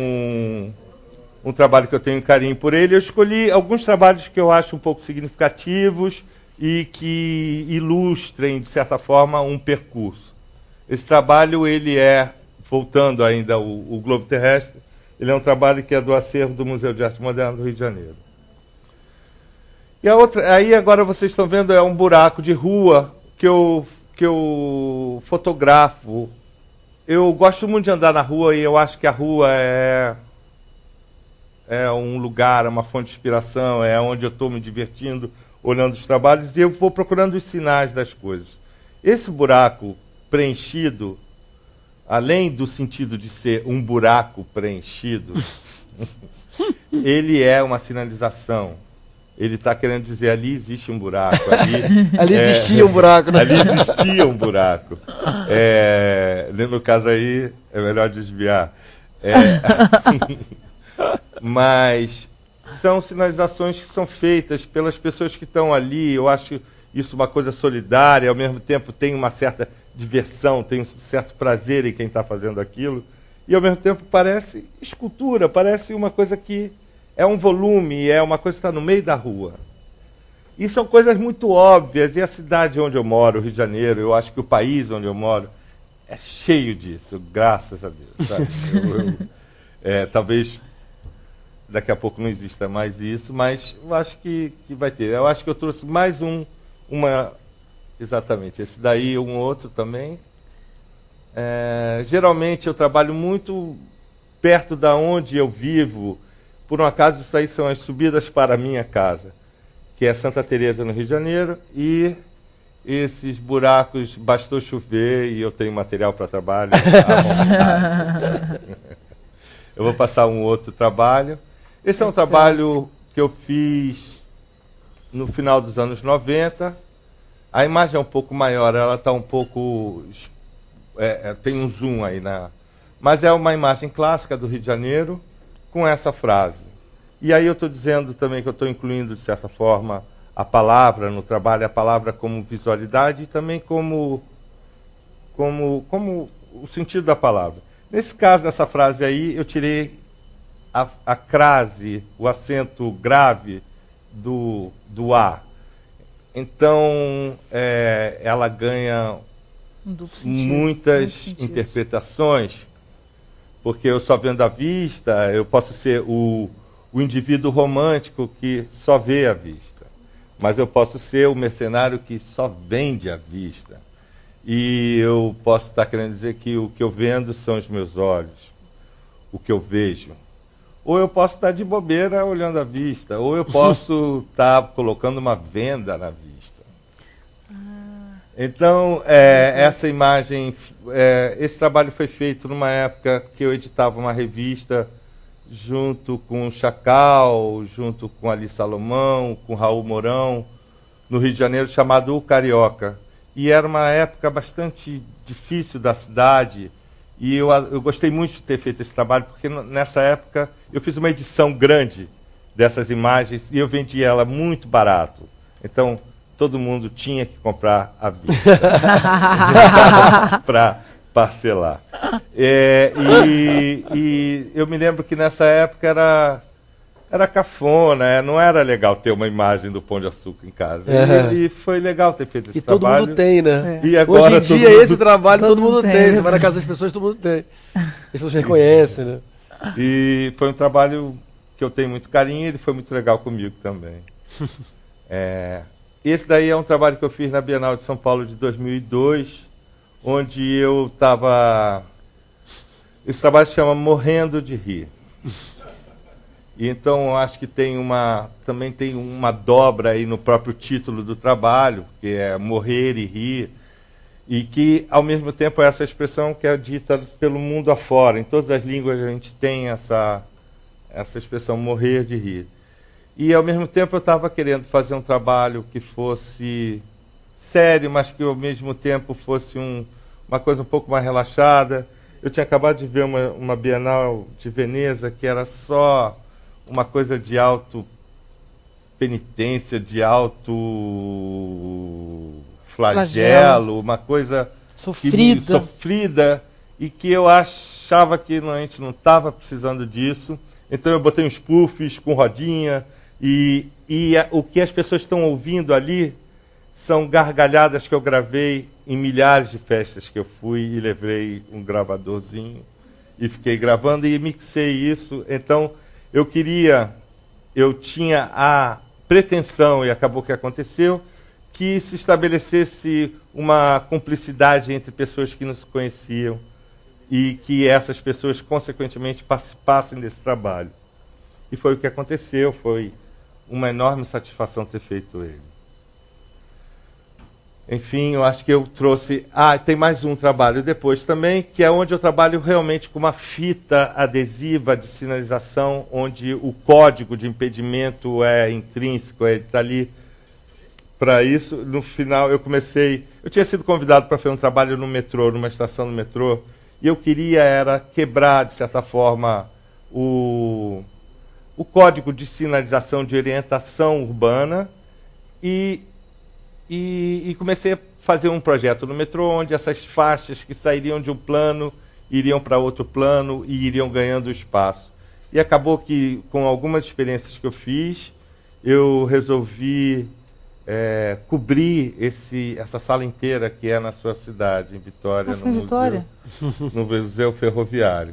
um trabalho que eu tenho carinho por ele. Eu escolhi alguns trabalhos que eu acho um pouco significativos e que ilustrem, de certa forma, um percurso. Esse trabalho, ele voltando ainda o globo terrestre, Ele é um trabalho que é do acervo do Museu de Arte Moderna do Rio de Janeiro. E a outra, aí agora vocês estão vendo, é um buraco de rua que eu fotografo. Eu gosto muito de andar na rua e eu acho que a rua é um lugar, é uma fonte de inspiração, é onde eu estou me divertindo, olhando os trabalhos, e eu vou procurando os sinais das coisas. Esse buraco preenchido, além do sentido de ser um buraco preenchido, ele é uma sinalização. Ele está querendo dizer, ali existe um buraco. Ali existia um buraco. Né? Ali existia um buraco. No caso aí, é melhor desviar. Mas são sinalizações que são feitas pelas pessoas que estão ali. Eu acho isso uma coisa solidária, ao mesmo tempo tem uma certa diversão, tem um certo prazer em quem está fazendo aquilo. E ao mesmo tempo parece escultura, parece uma coisa que é um volume, é uma coisa que está no meio da rua. E são coisas muito óbvias, e a cidade onde eu moro, o Rio de Janeiro, eu acho que o país onde eu moro, é cheio disso, graças a Deus. Sabe? Talvez daqui a pouco não exista mais isso, mas eu acho que vai ter. Eu acho que eu trouxe mais exatamente, esse daí, um outro também. Geralmente eu trabalho muito perto da onde eu vivo. Por um acaso, isso aí são as subidas para a minha casa, que é Santa Teresa, no Rio de Janeiro, e esses buracos bastou chover e eu tenho material para trabalho à vontade. Eu vou passar um outro trabalho. Esse é um trabalho que eu fiz no final dos anos 90. A imagem é um pouco maior, ela está um pouco... tem um zoom aí, mas é uma imagem clássica do Rio de Janeiro, com essa frase. E aí eu estou dizendo também que eu estou incluindo, de certa forma, a palavra no trabalho, a palavra como visualidade e também como o sentido da palavra. Nesse caso, dessa frase aí, eu tirei a crase, o acento grave do A. Então, ela ganha muitas interpretações, porque eu só vendo à vista, eu posso ser o indivíduo romântico que só vê à vista, mas eu posso ser o mercenário que só vende à vista. E eu posso estar querendo dizer que o que eu vendo são os meus olhos, o que eu vejo. Ou eu posso estar de bobeira olhando à vista, ou eu posso estar colocando uma venda na vista. Então, essa imagem, esse trabalho foi feito numa época que eu editava uma revista junto com o Chacal, junto com Ali Salomão, com Raul Mourão, no Rio de Janeiro, chamado O Carioca. E era uma época bastante difícil da cidade, e eu gostei muito de ter feito esse trabalho, porque nessa época eu fiz uma edição grande dessas imagens e eu vendi ela muito barato. Então, todo mundo tinha que comprar à vista para parcelar. E eu me lembro que nessa época era cafona, não era legal ter uma imagem do Pão de Açúcar em casa. E foi legal ter feito esse trabalho. E todo mundo tem, né? E agora, hoje em dia, esse trabalho todo mundo tem. Você vai na casa das pessoas, todo mundo tem. As pessoas reconhecem, né? E foi um trabalho que eu tenho muito carinho, e ele foi muito legal comigo também. Esse daí é um trabalho que eu fiz na Bienal de São Paulo de 2002, onde eu estava... Esse trabalho se chama Morrendo de Rir. E então eu acho que também tem uma dobra aí no próprio título do trabalho, que é morrer e rir, e que, ao mesmo tempo, é essa expressão que é dita pelo mundo afora. Em todas as línguas a gente tem essa expressão, morrer de rir. E, ao mesmo tempo, eu estava querendo fazer um trabalho que fosse sério, mas que, ao mesmo tempo, fosse uma coisa um pouco mais relaxada. Eu tinha acabado de ver uma Bienal de Veneza que era só uma coisa de auto-penitência, de auto-flagelo, uma coisa sofrida, e que eu achava que a gente não estava precisando disso. Então eu botei uns puffs com rodinha, e o que as pessoas estão ouvindo ali são gargalhadas que eu gravei em milhares de festas que eu fui e levei um gravadorzinho. e fiquei gravando e mixei isso. Então, eu tinha a pretensão, e acabou que aconteceu, que se estabelecesse uma cumplicidade entre pessoas que não se conheciam e que essas pessoas, consequentemente, participassem desse trabalho. E foi o que aconteceu, foi uma enorme satisfação ter feito ele. Enfim, eu acho que eu trouxe... tem mais um trabalho depois também, que é onde eu trabalho realmente com uma fita adesiva de sinalização, onde o código de impedimento é intrínseco, está ali para isso. No final, eu tinha sido convidado para fazer um trabalho no metrô, numa estação do metrô, e eu queria quebrar, de certa forma, o código de sinalização de orientação urbana e comecei a fazer um projeto no metrô onde essas faixas que sairiam de um plano iriam para outro plano e iriam ganhando espaço. E acabou que, com algumas experiências que eu fiz, eu resolvi cobrir essa sala inteira que é na sua cidade, em Vitória, no Museu Ferroviário.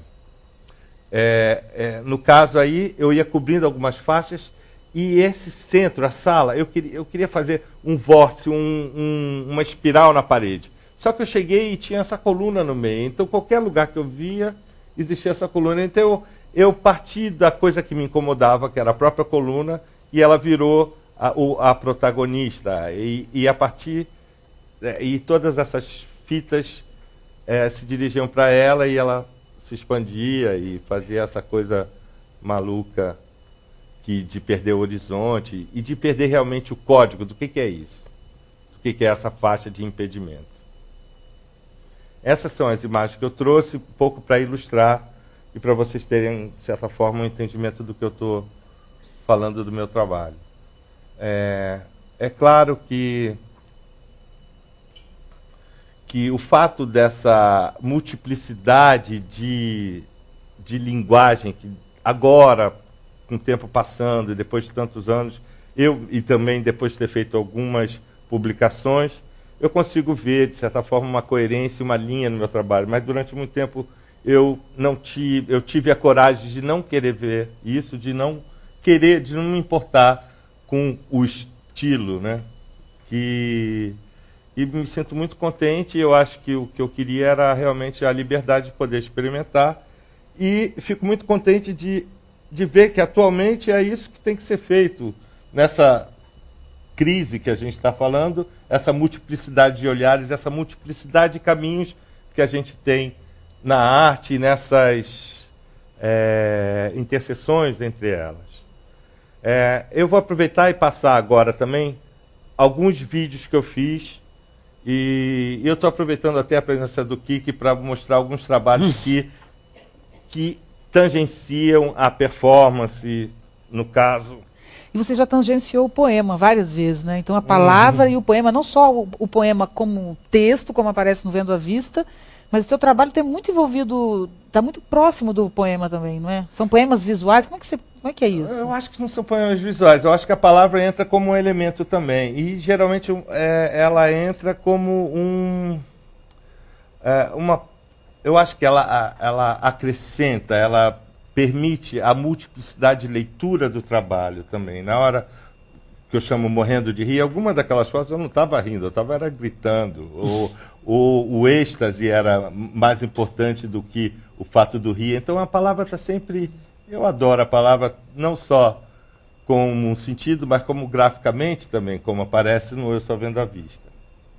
No caso aí, eu ia cobrindo algumas faixas. E esse centro, a sala, eu queria fazer um vórtice, uma espiral na parede. Só que eu cheguei e tinha essa coluna no meio. Então, qualquer lugar que eu via, existia essa coluna. Então, eu parti da coisa que me incomodava, que era a própria coluna, e ela virou a protagonista. E a partir... e todas essas fitas se dirigiam para ela e ela se expandia e fazia essa coisa maluca de perder o horizonte e de perder realmente o código do que é isso, do que é essa faixa de impedimento. Essas são as imagens que eu trouxe, um pouco para ilustrar e para vocês terem, de certa forma, um entendimento do que eu estou falando do meu trabalho. É claro que o fato dessa multiplicidade de linguagem que agora, com o tempo passando e depois de tantos anos, e também depois de ter feito algumas publicações, eu consigo ver, de certa forma, uma coerência, uma linha no meu trabalho. Mas durante muito tempo eu tive a coragem de não querer ver isso, de não me importar com o estilo, né? E me sinto muito contente. Eu acho que o que eu queria era realmente a liberdade de poder experimentar. E fico muito contente de ver que atualmente é isso que tem que ser feito nessa crise que a gente está falando, essa multiplicidade de olhares, essa multiplicidade de caminhos que a gente tem na arte e nessas interseções entre elas. Eu vou aproveitar e passar agora também alguns vídeos que eu fiz e eu estou aproveitando até a presença do Kiki para mostrar alguns trabalhos que tangenciam a performance, no caso. E você já tangenciou o poema várias vezes, né? Então a palavra e o poema, não só o poema como texto, como aparece no Vendo à Vista, mas o seu trabalho está muito envolvido, está muito próximo do poema também, não é? São poemas visuais, como é que é isso? Eu acho que não são poemas visuais, eu acho que a palavra entra como um elemento também, e geralmente ela entra como eu acho que ela acrescenta, ela permite a multiplicidade de leitura do trabalho também. Na hora que eu chamo morrendo de rir, alguma daquelas fotos eu não estava rindo, eu estava gritando. O êxtase era mais importante do que o fato do rir. Então a palavra está sempre... Eu adoro a palavra, não só como um sentido, mas como graficamente também, como aparece no Eu Só Vendo à Vista.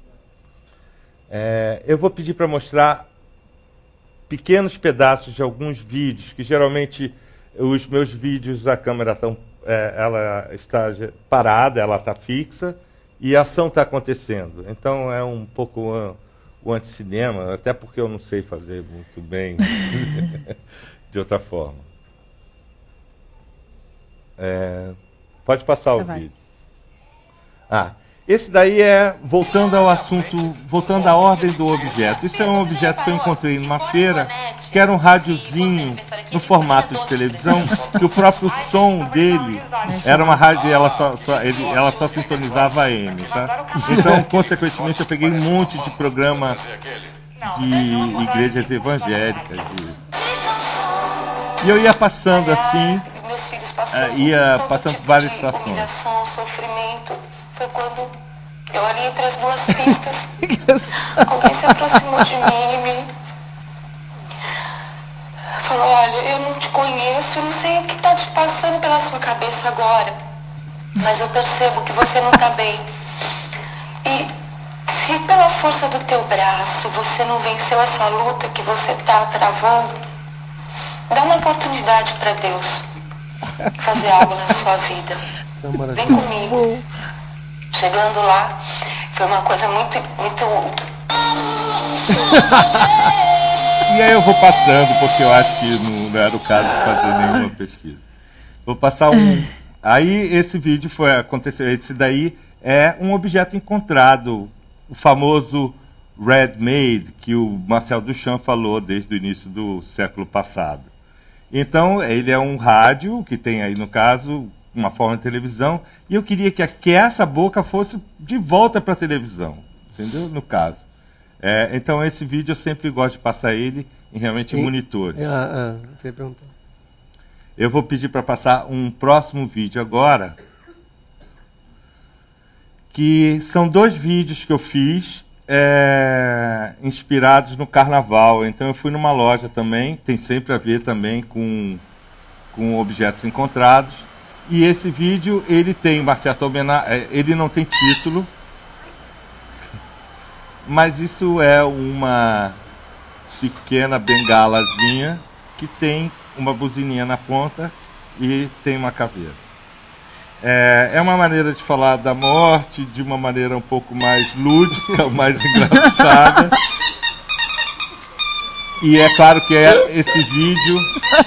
Eu vou pedir para mostrar pequenos pedaços de alguns vídeos, que geralmente os meus vídeos, a câmera ela está parada, ela está fixa, e a ação está acontecendo. Então é um pouco o anticinema, até porque eu não sei fazer muito bem de outra forma. Pode passar o vídeo. Esse daí voltando ao assunto, voltando à ordem do objeto. Isso é um objeto que eu encontrei numa feira, que era um rádiozinho no formato de televisão, que o próprio som dele era uma rádio, ela só sintonizava AM, tá? Então, consequentemente, eu peguei um monte de programa de igrejas evangélicas. E eu ia passando assim, meus filhos passando, ia todo passando tipo por várias de situações. humilhação, sofrimento. Foi quando eu ali entre as duas pistas, alguém se aproximou de mim e me falou: olha, eu não te conheço, eu não sei o que está te passando pela sua cabeça agora, mas eu percebo que você não está bem. E se pela força do teu braço você não venceu essa luta que você está travando, dá uma oportunidade para Deus fazer algo na sua vida. Vem comigo. Chegando lá, foi uma coisa muito... E aí eu vou passando, porque eu acho que não era o caso de fazer nenhuma pesquisa. Vou passar um... Aí esse vídeo aconteceu, esse daí é um objeto encontrado, o famoso Red Maid, que o Marcel Duchamp falou desde o início do século passado. Então, ele é um rádio, que tem aí, no caso, uma forma de televisão, e eu queria que essa boca fosse de volta para a televisão, entendeu? No caso. Então, esse vídeo eu sempre gosto de passar ele em realmente monitores. Você ia perguntar. Eu vou pedir para passar um próximo vídeo agora, que são 2 vídeos que eu fiz inspirados no carnaval. Então eu fui numa loja também, tem sempre a ver também com objetos encontrados. E esse vídeo, ele tem uma certa homenagem, ele não tem título, mas isso é uma pequena bengalazinha que tem uma buzininha na ponta e tem uma caveira. É uma maneira de falar da morte de uma maneira um pouco mais lúdica, mais engraçada. E é claro que esse vídeo...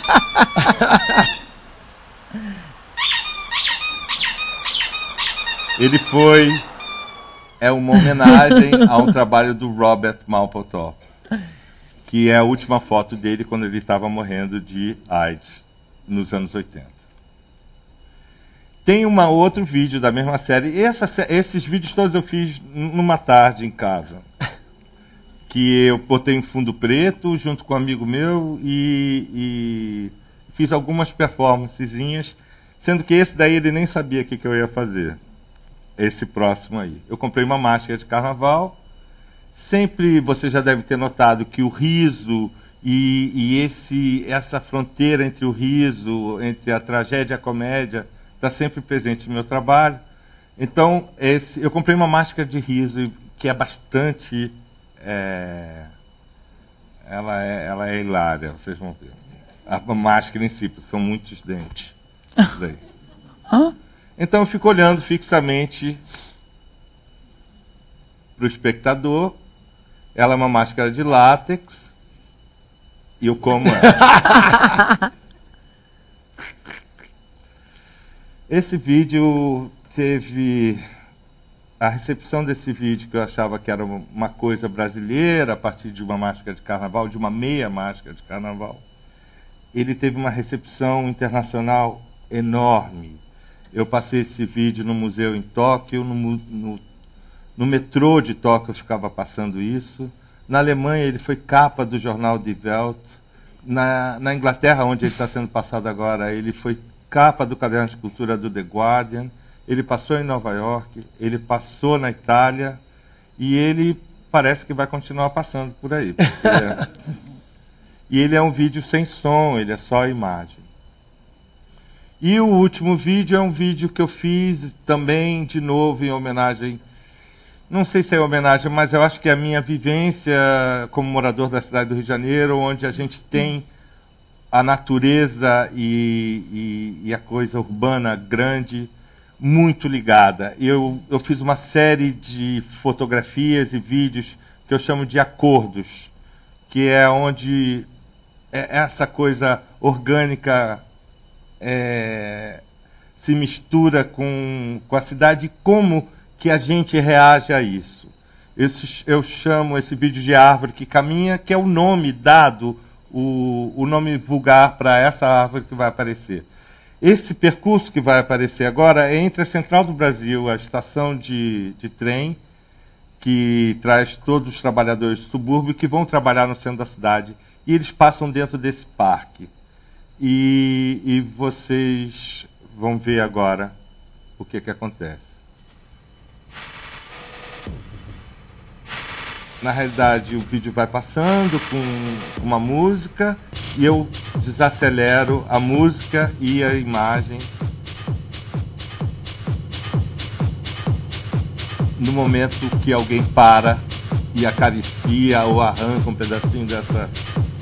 ele é uma homenagem a um trabalho do Robert Mapplethorpe, que é a última foto dele quando ele estava morrendo de AIDS, nos anos 80. Tem outro vídeo da mesma série. Esses vídeos todos eu fiz numa tarde em casa. Que eu botei em fundo preto junto com um amigo meu e fiz algumas performancezinhas, sendo que esse daí ele nem sabia o que eu ia fazer. Esse próximo aí. Eu comprei uma máscara de carnaval. Sempre você já deve ter notado que o riso e essa fronteira entre o riso, entre a tragédia e a comédia, está sempre presente no meu trabalho. Então, eu comprei uma máscara de riso que é bastante... ela é hilária, vocês vão ver. A máscara em si, são muitos dentes. Então eu fico olhando fixamente para o espectador. Ela é uma máscara de látex e eu como ela. Esse vídeo teve... A recepção desse vídeo, que eu achava que era uma coisa brasileira, a partir de uma máscara de carnaval, de uma meia máscara de carnaval, ele teve uma recepção internacional enorme. Eu passei esse vídeo no museu em Tóquio, no metrô de Tóquio eu ficava passando isso. Na Alemanha ele foi capa do jornal Die Welt. Na Inglaterra, onde ele está sendo passado agora, ele foi capa do caderno de cultura do The Guardian. Ele passou em Nova York, ele passou na Itália e ele parece que vai continuar passando por aí. E ele é um vídeo sem som, ele é só imagem. E o último vídeo é um vídeo que eu fiz também, de novo, em homenagem, não sei se é homenagem, mas eu acho que é a minha vivência como morador da cidade do Rio de Janeiro, onde a gente tem a natureza e a coisa urbana grande muito ligada. Eu fiz uma série de fotografias e vídeos que eu chamo de acordos, que é onde essa coisa orgânica se mistura com a cidade e como que a gente reage a isso. Eu chamo esse vídeo de árvore que caminha, que é o nome dado, o nome vulgar para essa árvore que vai aparecer. Esse percurso que vai aparecer agora é entre a Central do Brasil, a estação de trem, que traz todos os trabalhadores do subúrbio que vão trabalhar no centro da cidade, e eles passam dentro desse parque, e vocês vão ver agora o que acontece. Na realidade, o vídeo vai passando com uma música e eu desacelero a música e a imagem no momento que alguém para e acaricia ou arranca um pedacinho dessa...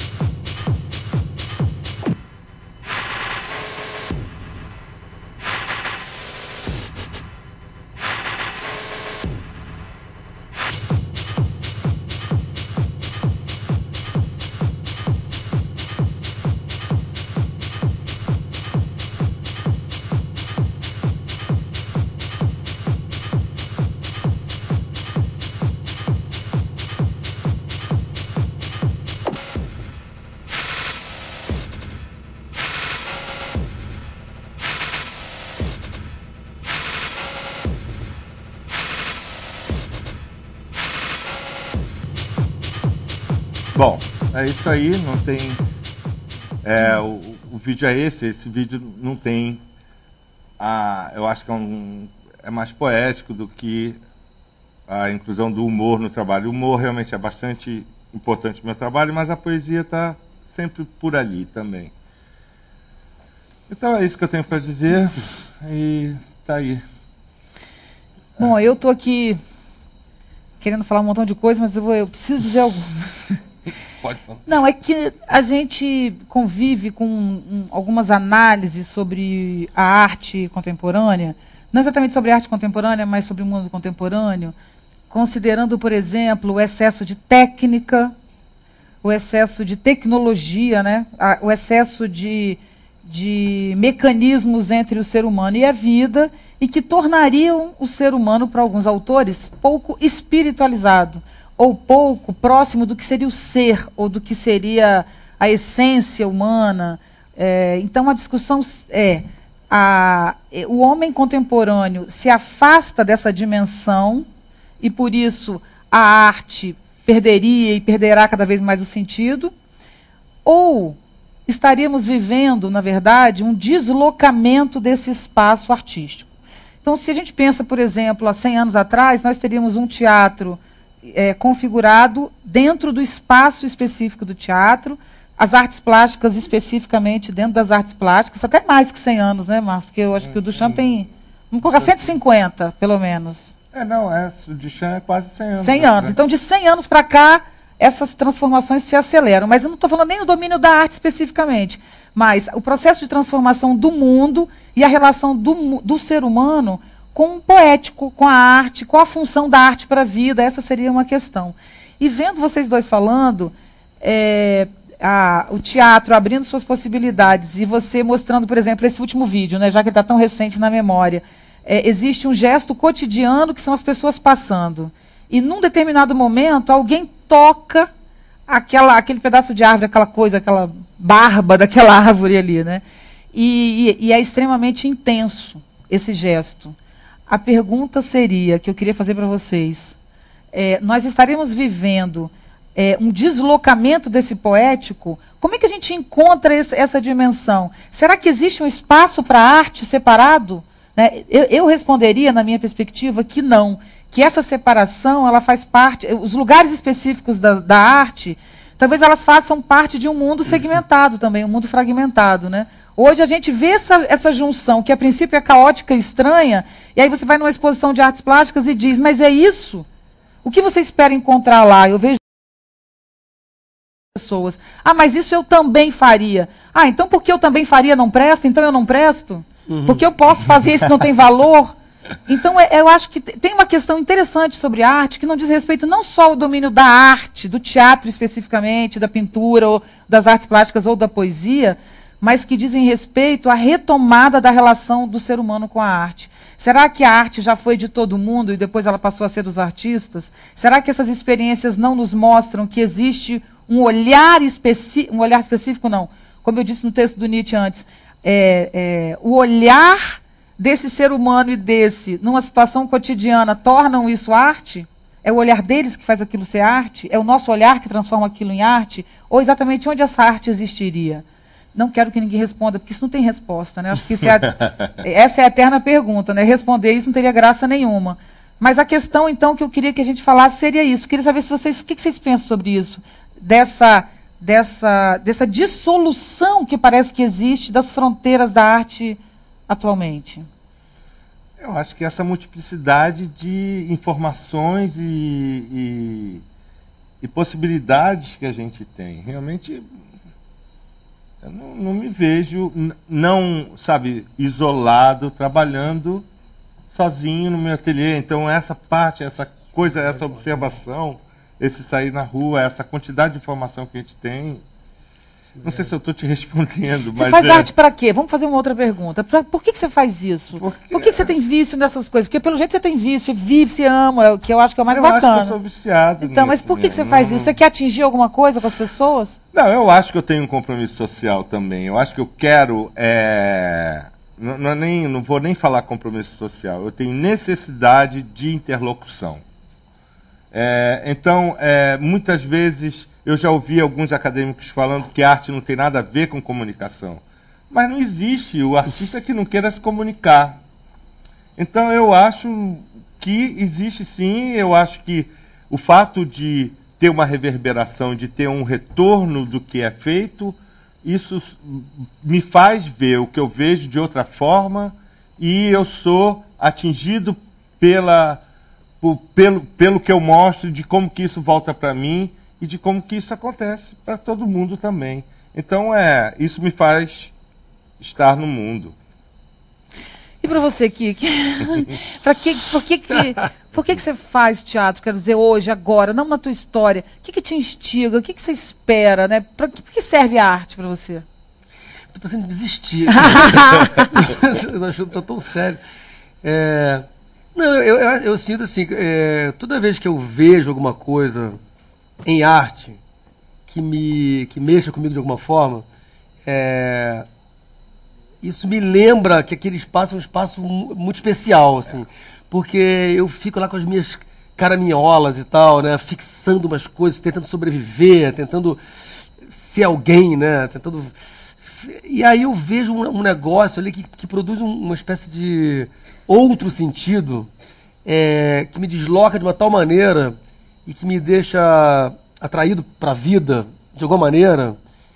Bom, é isso aí, não tem... o vídeo é esse vídeo não tem... eu acho que é mais poético do que a inclusão do humor no trabalho. O humor realmente é bastante importante no meu trabalho, mas a poesia está sempre por ali também. Então é isso que eu tenho para dizer, e tá aí. Bom, eu estou aqui querendo falar um montão de coisas, mas eu preciso dizer algumas. Pode falar. Não, é que a gente convive com algumas análises sobre a arte contemporânea, não exatamente sobre a arte contemporânea, mas sobre o mundo contemporâneo, considerando, por exemplo, o excesso de técnica, o excesso de tecnologia, né? O excesso de mecanismos entre o ser humano e a vida, e que tornariam o ser humano, para alguns autores, pouco espiritualizado, ou pouco próximo do que seria o ser, ou do que seria a essência humana. Então, a discussão o homem contemporâneo se afasta dessa dimensão, e, por isso, a arte perderia e perderá cada vez mais o sentido, ou estaríamos vivendo, na verdade, um deslocamento desse espaço artístico. Então, se a gente pensa, por exemplo, há 100 anos atrás, nós teríamos um teatro configurado dentro do espaço específico do teatro, as artes plásticas especificamente dentro das artes plásticas, até mais que 100 anos, né, Márcio? Porque eu acho que o Duchamp tem, vamos colocar 150, pelo menos. O Duchamp é quase 100 anos. 100 anos. Né? Então, de 100 anos para cá, essas transformações se aceleram. Mas eu não estou falando nem no domínio da arte especificamente, mas o processo de transformação do mundo e a relação do ser humano com o poético, com a arte, com a função da arte para a vida. Essa seria uma questão. E vendo vocês dois falando, o teatro abrindo suas possibilidades, e você mostrando, por exemplo, esse último vídeo, né, já que ele está tão recente na memória, existe um gesto cotidiano que são as pessoas passando. E num determinado momento, alguém toca aquele pedaço de árvore, aquela coisa, aquela barba daquela árvore ali, né? E é extremamente intenso esse gesto. A pergunta seria, que eu queria fazer para vocês, nós estaremos vivendo um deslocamento desse poético? Como é que a gente encontra essa dimensão? Será que existe um espaço para a arte separado? Né? Eu responderia, na minha perspectiva, que não. Que essa separação, ela faz parte... Os lugares específicos da arte, talvez elas façam parte de um mundo segmentado também, um mundo fragmentado, né? Hoje a gente vê essa junção, que a princípio é caótica e estranha, e aí você vai numa exposição de artes plásticas e diz, mas é isso? O que você espera encontrar lá? Eu vejo pessoas, mas isso eu também faria. Então porque eu também faria não presta, então eu não presto? Porque eu posso fazer isso não tem valor? Então eu acho que tem uma questão interessante sobre arte, que não diz respeito não só ao domínio da arte, do teatro especificamente, da pintura, ou das artes plásticas ou da poesia, mas que dizem respeito à retomada da relação do ser humano com a arte. Será que a arte já foi de todo mundo e depois ela passou a ser dos artistas? Será que essas experiências não nos mostram que existe um olhar específico, não, como eu disse no texto do Nietzsche antes, o olhar desse ser humano e numa situação cotidiana, tornam isso arte? É o olhar deles que faz aquilo ser arte? É o nosso olhar que transforma aquilo em arte? Ou exatamente onde essa arte existiria? Não quero que ninguém responda, porque isso não tem resposta, né? Acho que essa é a eterna pergunta, né? Responder isso não teria graça nenhuma. Mas a questão, então, que eu queria que a gente falasse seria isso. Eu queria saber se vocês, o que vocês pensam sobre isso? Dessa dissolução que parece que existe das fronteiras da arte atualmente. Eu acho que essa multiplicidade de informações e possibilidades que a gente tem, realmente, eu não me vejo, sabe, isolado, trabalhando sozinho no meu ateliê. Então, essa parte, essa coisa, essa observação, esse sair na rua, essa quantidade de informação que a gente tem. Não sei se eu estou te respondendo, você mas... faz arte para quê? Vamos fazer uma outra pergunta. Por que você faz isso? Por que você tem vício nessas coisas? Porque pelo jeito você tem vício, você vive, você ama, que eu acho que é o mais bacana. Eu acho que eu sou viciado então, mas por que você faz isso? Você quer atingir alguma coisa com as pessoas? Não, eu acho que eu tenho um compromisso social também. Eu acho que eu quero... Não vou nem falar compromisso social. Eu tenho necessidade de interlocução. Então, muitas vezes... Eu já ouvi alguns acadêmicos falando que arte não tem nada a ver com comunicação. Mas não existe o artista que não queira se comunicar. Então eu acho que existe sim, eu acho que o fato de ter uma reverberação, de ter um retorno do que é feito, isso me faz ver o que eu vejo de outra forma e eu sou atingido pelo que eu mostro, de como que isso volta para mim, e de como que isso acontece para todo mundo também. Então, isso me faz estar no mundo. E para você, Kiki? Por que você faz teatro? Quero dizer, hoje, agora, não na tua história. O que te instiga? O que você espera? Né? Para que serve a arte para você? Estou pensando em desistir. Eu acho que não está tão sério. Não, eu sinto assim, toda vez que eu vejo alguma coisa em arte que mexa comigo de alguma forma, isso me lembra que aquele espaço é um espaço muito especial, assim, porque eu fico lá com as minhas caraminholas e tal, né, fixando umas coisas, tentando sobreviver, tentando ser alguém, né, e aí eu vejo um negócio ali que produz uma espécie de outro sentido, que me desloca de uma tal maneira e que me deixa atraído para a vida, de alguma maneira.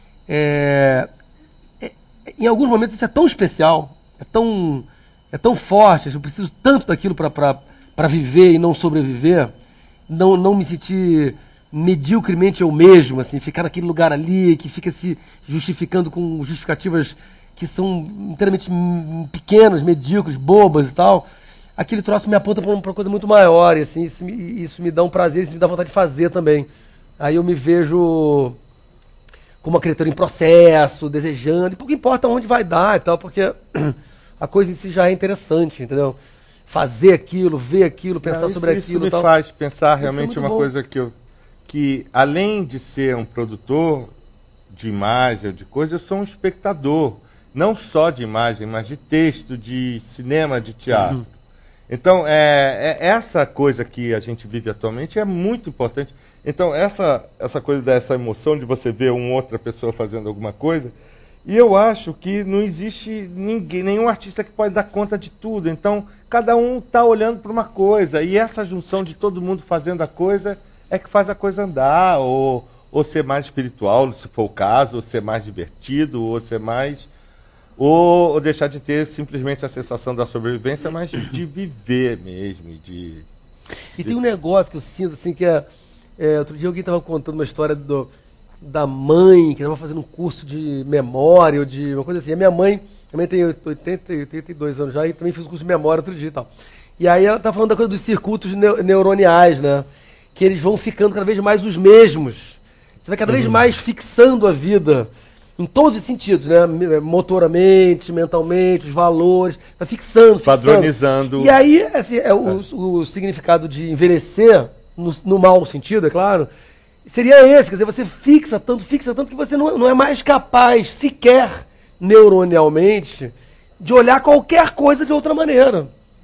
Em alguns momentos isso é tão especial, é tão forte, eu preciso tanto daquilo para viver e não sobreviver, não me sentir mediocremente eu mesmo, assim, ficar naquele lugar ali, que fica se justificando com justificativas que são inteiramente pequenas, medíocres, bobas e tal. Aquele troço me aponta para uma coisa muito maior, e assim, isso me dá um prazer, isso me dá vontade de fazer também. Aí eu me vejo como uma criatura em processo, desejando, e pouco importa onde vai dar e tal, porque a coisa em si já é interessante, entendeu? Fazer aquilo, ver aquilo, pensar sobre aquilo. Isso me faz pensar realmente uma coisa que, além de ser um produtor de imagem, de coisa, eu sou um espectador, não só de imagem, mas de texto, de cinema, de teatro. Então, essa coisa que a gente vive atualmente é muito importante. Então, essa coisa dessa emoção de você ver uma outra pessoa fazendo alguma coisa, e eu acho que não existe nenhum artista que pode dar conta de tudo. Então, cada um está olhando para uma coisa, e essa junção de todo mundo fazendo a coisa é que faz a coisa andar, ou ser mais espiritual, se for o caso, ou ser mais divertido, ou ser mais... Ou deixar de ter simplesmente a sensação da sobrevivência, mas de viver mesmo. E tem um negócio que eu sinto, assim, que outro dia alguém estava contando uma história da mãe, que estava fazendo um curso de memória, ou de uma coisa assim. A minha mãe tem 82 anos já, e também fez um curso de memória outro dia e tal. E aí ela está falando da coisa dos circuitos neuroniais, né? Que eles vão ficando cada vez mais os mesmos. Você vai cada vez mais fixando a vida, em todos os sentidos, né? Motoramente, mentalmente, os valores, vai fixando. Padronizando. E aí, assim, o significado de envelhecer, no mau sentido, é claro, seria esse, quer dizer, você fixa tanto que você não é mais capaz, sequer neuronialmente, de olhar qualquer coisa de outra maneira.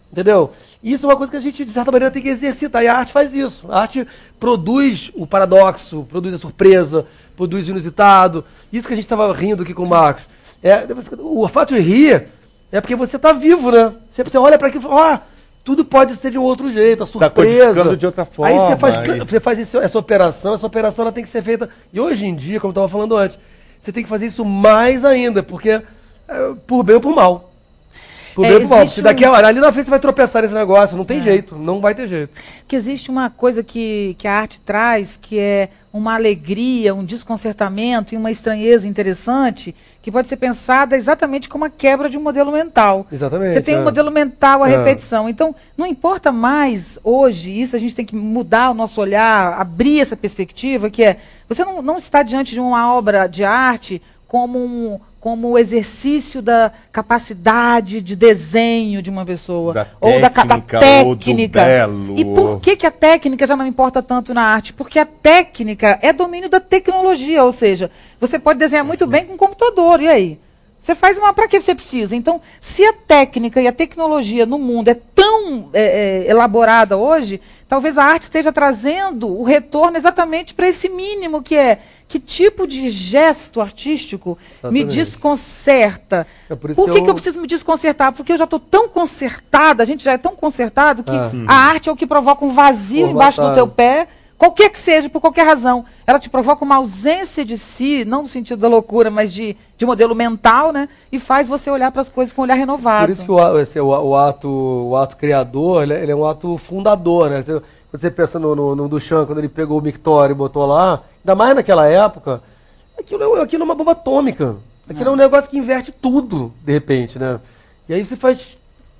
Entendeu? Isso é uma coisa que a gente, de certa maneira, tem que exercitar. E a arte faz isso. A arte produz o paradoxo, produz a surpresa, produz o inusitado. Isso que a gente estava rindo aqui com o Marcos. O fato de rir é porque você está vivo, né? Você olha para aquilo e fala, tudo pode ser de um outro jeito, a surpresa. Tá de outra forma. Aí você faz essa operação ela tem que ser feita. E hoje em dia, como eu estava falando antes, você tem que fazer isso mais ainda, porque por bem ou por mal. Porque daqui ali na frente você vai tropeçar nesse negócio, não tem jeito, não vai ter jeito. Que existe uma coisa que a arte traz, que é uma alegria, um desconcertamento e uma estranheza interessante, que pode ser pensada exatamente como a quebra de um modelo mental. Exatamente. Você tem um modelo mental, a repetição. Então, não importa mais hoje, isso a gente tem que mudar o nosso olhar, abrir essa perspectiva, que você não está diante de uma obra de arte como o exercício da capacidade de desenho de uma pessoa. Ou da técnica. Ou do belo. E por que a técnica já não importa tanto na arte? Porque a técnica é domínio da tecnologia, ou seja, você pode desenhar muito bem com um computador, e aí? Você faz para que você precisa? Então, se a técnica e a tecnologia no mundo é tão elaborada hoje, talvez a arte esteja trazendo o retorno exatamente para esse mínimo que tipo de gesto artístico me desconcerta? Por que eu preciso me desconcertar? Porque eu já estou tão consertada, a gente já é tão consertado que a arte é o que provoca um vazio embaixo do teu pé, qualquer que seja, por qualquer razão. Ela te provoca uma ausência de si, não no sentido da loucura, mas de modelo mental, né? E faz você olhar para as coisas com um olhar renovado. Por isso que o ato criador, ele é um ato fundador, né? Quando você pensa no Duchamp, quando ele pegou o Mictório e botou lá, ainda mais naquela época, aquilo é uma bomba atômica. Aquilo é um negócio que inverte tudo, de repente, né? E aí você faz...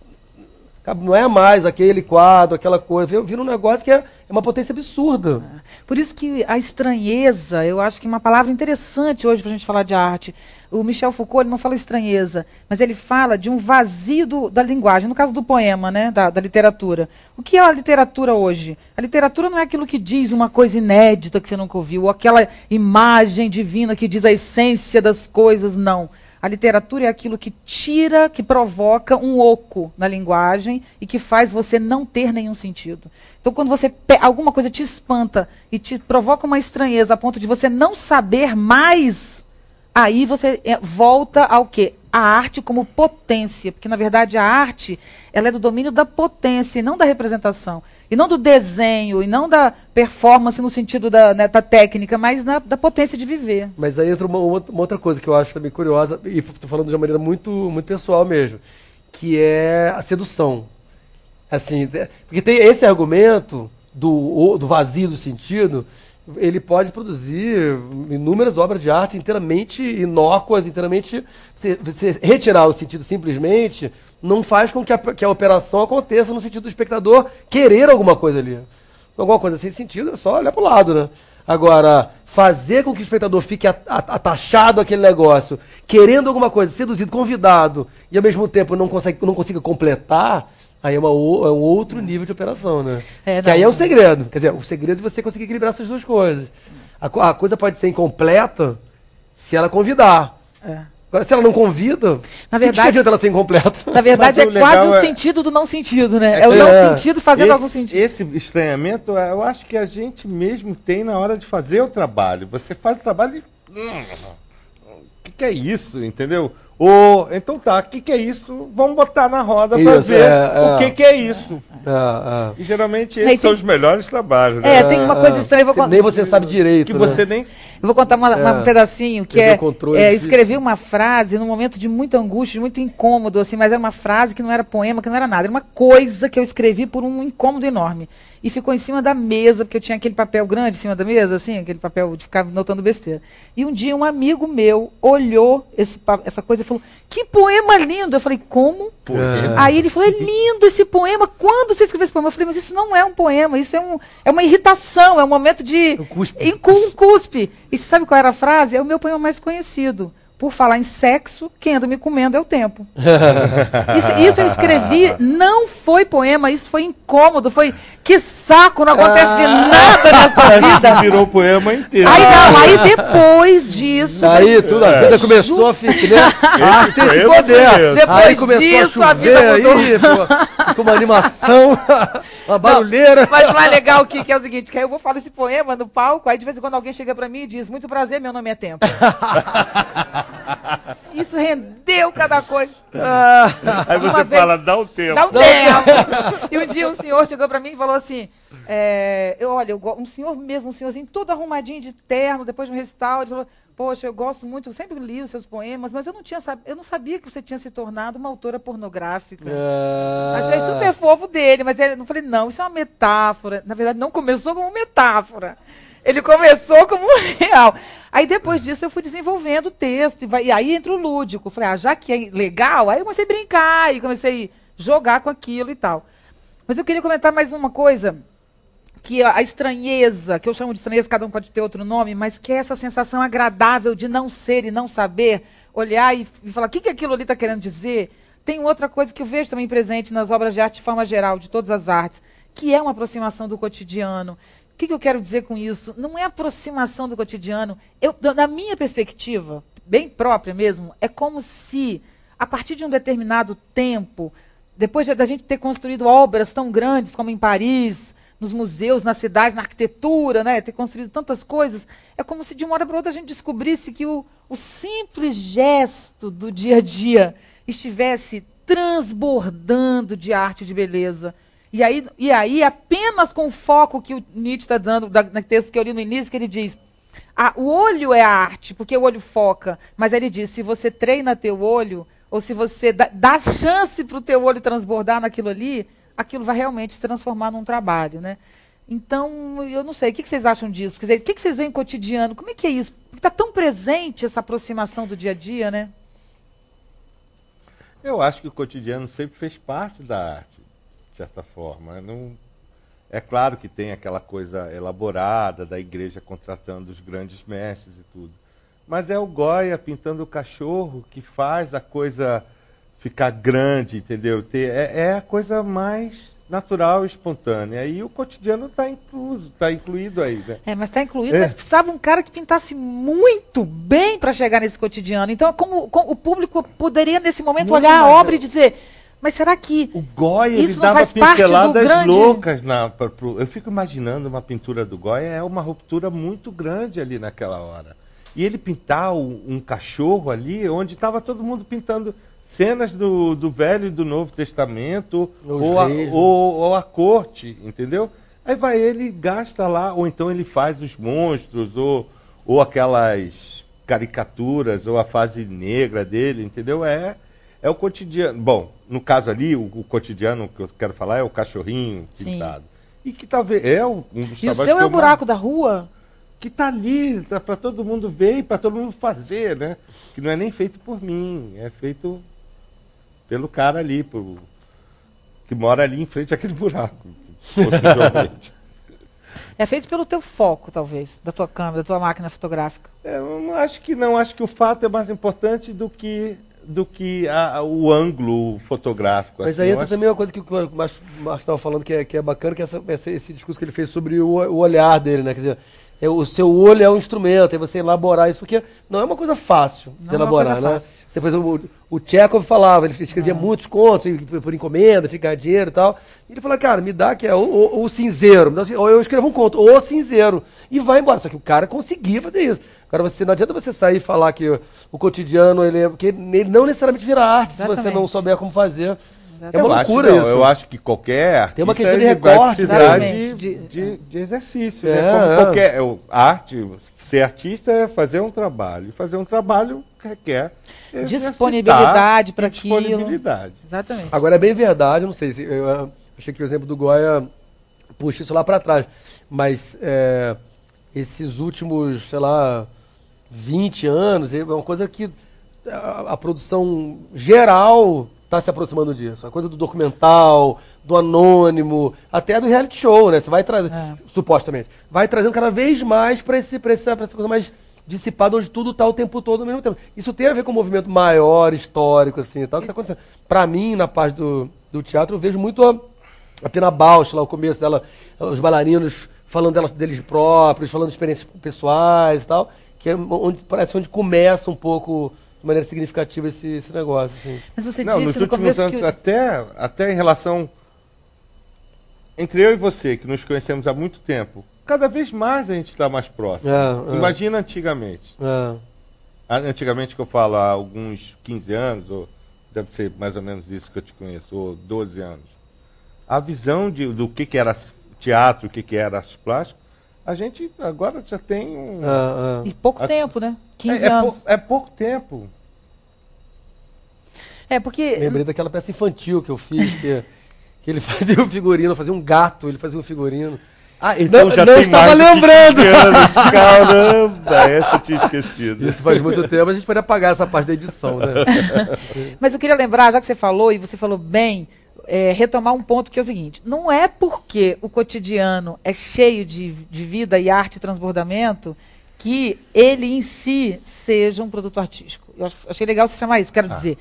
Não é mais aquele quadro, aquela coisa. Vira um negócio que é uma potência absurda. Por isso que a estranheza, eu acho que é uma palavra interessante hoje para a gente falar de arte. O Michel Foucault, ele não fala estranheza, mas ele fala de um vazio da linguagem, no caso do poema, né, da literatura. O que é a literatura hoje? A literatura não é aquilo que diz uma coisa inédita que você nunca ouviu, ou aquela imagem divina que diz a essência das coisas, não. A literatura é aquilo que tira, que provoca um oco na linguagem e que faz você não ter nenhum sentido. Então, quando alguma coisa te espanta e te provoca uma estranheza a ponto de você não saber mais, aí você volta ao quê? A arte como potência, porque, na verdade, a arte ela é do domínio da potência e não da representação, e não do desenho, e não da performance no sentido da técnica, mas da potência de viver. Mas aí entra uma outra coisa que eu acho também curiosa, e estou falando de uma maneira muito, muito pessoal mesmo, que é a sedução. Assim, porque tem esse argumento do vazio do sentido, ele pode produzir inúmeras obras de arte inteiramente inócuas, inteiramente... Você retirar o sentido simplesmente não faz com que a operação aconteça no sentido do espectador querer alguma coisa ali. Alguma coisa sem sentido é só olhar para o lado, né? Agora, fazer com que o espectador fique atachado àquele negócio, querendo alguma coisa, seduzido, convidado, e ao mesmo tempo não consiga completar... Aí é um outro nível de operação, né? Que aí é o segredo. Quer dizer, o segredo é você conseguir equilibrar essas duas coisas. A coisa pode ser incompleta se ela convidar. Agora, se ela não convida, na verdade, que adianta ela ser incompleta? Na verdade, é quase o sentido do não sentido, né? É o não sentido fazendo algum sentido. Esse estranhamento, eu acho que a gente mesmo tem na hora de fazer o trabalho. Você faz o trabalho e... O que é isso, entendeu? Então tá, o que é isso? Vamos botar na roda para ver o que é isso. E geralmente esses são os melhores trabalhos. Né? Tem uma coisa estranha. Nem você sabe direito. Que você nem... Eu vou contar um pedacinho, que escrevi uma frase num momento de muita angústia, de muito incômodo, assim, mas era uma frase que não era poema, que não era nada. Era uma coisa que eu escrevi por um incômodo enorme. E ficou em cima da mesa, porque eu tinha aquele papel grande em cima da mesa, assim, aquele papel de ficar notando besteira. E um dia um amigo meu olhou essa coisa e falou, que poema lindo! Eu falei, como? Aí ele falou, é lindo esse poema, quando você escreveu esse poema? Eu falei, mas isso não é um poema, isso é uma irritação, é um momento de... Um cuspe. E você sabe qual era a frase? É o meu poema mais conhecido. Por falar em sexo, quem anda me comendo é o tempo. Isso eu escrevi, não foi poema, isso foi incômodo, foi que saco, não acontece nada nessa vida. Virou poema inteiro. Aí depois disso... Aí tudo, a vida começou a ficar, né? Tem esse poder. Depois aí começou disso, a a vida chover, mudou. aí ficou uma animação, uma barulheira. Mas o mais legal que é o seguinte, que aí eu vou falar esse poema no palco, aí de vez em quando alguém chega pra mim e diz, muito prazer, meu nome é Tempo. Isso rendeu cada coisa. Aí você fala, dá um tempo. Dá um tempo. E um dia um senhor chegou pra mim e falou assim, um senhor mesmo, um senhorzinho todo arrumadinho de terno, depois de um recital, ele falou, poxa, eu gosto muito, eu sempre li os seus poemas, mas eu não sabia que você tinha se tornado uma autora pornográfica. Achei super fofo dele, mas eu falei, não, isso é uma metáfora. Na verdade, não começou como metáfora. Ele começou como real. Aí depois disso eu fui desenvolvendo o texto, e aí entra o lúdico. Falei, já que é legal, aí eu comecei a brincar, e comecei a jogar com aquilo e tal. Mas eu queria comentar mais uma coisa, que a estranheza, que eu chamo de estranheza, cada um pode ter outro nome, mas que é essa sensação agradável de não ser e não saber, olhar e falar, o que aquilo ali está querendo dizer? Tem outra coisa que eu vejo também presente nas obras de arte de forma geral, de todas as artes, que é uma aproximação do cotidiano. O que eu quero dizer com isso? Não é aproximação do cotidiano. Na minha perspectiva, bem própria mesmo, é como se, a partir de um determinado tempo, depois da gente ter construído obras tão grandes como em Paris, nos museus, nas cidades, na arquitetura, né, ter construído tantas coisas, é como se de uma hora para outra a gente descobrisse que o simples gesto do dia a dia estivesse transbordando de arte e de beleza. E aí, apenas com o foco que o Nietzsche está dando, no texto que eu li no início, que ele diz, o olho é a arte, porque o olho foca, mas ele diz, se você treina teu olho, ou se você dá chance para o teu olho transbordar naquilo ali, aquilo vai realmente se transformar num trabalho, né? Então, eu não sei, o que vocês acham disso? Quer dizer, o que vocês veem cotidiano? Como é que é isso? Porque está tão presente essa aproximação do dia a dia, né? Eu acho que o cotidiano sempre fez parte da arte, de certa forma. Não, é claro que tem aquela coisa elaborada da igreja contratando os grandes mestres e tudo. Mas é o Goya pintando o cachorro que faz a coisa ficar grande, entendeu? É a coisa mais natural e espontânea. E o cotidiano está incluído aí, né? Mas está incluído, mas precisava um cara que pintasse muito bem para chegar nesse cotidiano. Então, como o público poderia, nesse momento, Muito olhar a obra e dizer, mas será que o Goya, isso ele não dava faz parte do pinceladas grande... loucas. Eu fico imaginando uma pintura do Goya, é uma ruptura muito grande ali naquela hora. E ele pintar um cachorro ali, onde estava todo mundo pintando cenas do Velho e do Novo Testamento, ou a corte, entendeu? Aí vai ele, gasta lá, ou então ele faz os monstros, ou aquelas caricaturas, ou a fase negra dele, entendeu? É o cotidiano. Bom, no caso ali, o cotidiano que eu quero falar é o cachorrinho pintado. Sim. E que talvez um dos E o seu é o buraco da rua? Que está ali, tá para todo mundo ver e para todo mundo fazer, né? Que não é nem feito por mim, é feito pelo cara ali, que mora ali em frente àquele buraco, possivelmente. É feito pelo teu foco, talvez, da tua câmera, da tua máquina fotográfica. Eu acho que não, acho que o fato é mais importante do que o ângulo fotográfico. Mas aí entra também uma coisa que o Márcio estava falando que é bacana, que é esse discurso que ele fez sobre o olhar dele, né? Quer dizer, o seu olho é um instrumento, aí você elaborar isso, porque não é uma coisa fácil de elaborar, né? Você, por exemplo, o Tchekhov falava, ele escrevia muitos contos por encomenda, tinha dinheiro e tal. E ele falou, cara, me dá que é o cinzeiro, ou eu escrevo um conto, o cinzeiro, e vai embora. Só que o cara conseguia fazer isso. Agora, não adianta você sair e falar que o cotidiano, porque ele não necessariamente vira arte. Exatamente. Se você não souber como fazer. É uma loucura isso. Eu acho que qualquer artista tem uma questão de recorte, vai precisar de exercício. Né? Como qualquer arte, ser artista é fazer um trabalho. E fazer um trabalho requer disponibilidade para aquilo. Disponibilidade. Exatamente. Agora, é bem verdade, eu não sei, eu achei que o exemplo do Goya puxa isso lá para trás, mas esses últimos, sei lá, 20 anos, é uma coisa que a produção geral está se aproximando disso. A coisa do documental, do anônimo, até do reality show, né? Você vai trazer, supostamente, vai trazendo cada vez mais para essa coisa mais dissipada, onde tudo está o tempo todo ao mesmo tempo. Isso tem a ver com um movimento maior, histórico, assim, tal, que está acontecendo. Para mim, na parte do teatro, eu vejo muito a Pina Bausch, lá o começo dela, os bailarinos falando deles próprios, falando de experiências pessoais e tal, que é onde começa um pouco, de maneira significativa, esse negócio. Assim. Mas você Não, disse nos no começo últimos anos, que... até em relação entre eu e você, que nos conhecemos há muito tempo, cada vez mais a gente está mais próximo. Imagina antigamente. Antigamente que eu falo há alguns 15 anos, ou deve ser mais ou menos isso que eu te conheço, ou 12 anos. A visão do que era teatro, o que era arte plástica, a gente agora já tem um... E pouco tempo, né? 15 anos. É pouco tempo. É, porque... Lembrei daquela peça infantil que eu fiz, que ele fazia um figurino, fazia um gato, ele fazia um figurino. Então não, já não tem estava mais lembrando. Anos. Caramba, essa eu tinha esquecido. Isso faz muito tempo, a gente pode apagar essa parte da edição, né? Mas eu queria lembrar, já que você falou, e você falou bem, retomar um ponto que é o seguinte, não é porque o cotidiano é cheio de vida e arte e transbordamento que ele em si seja um produto artístico. Eu achei legal você chamar isso, quero dizer...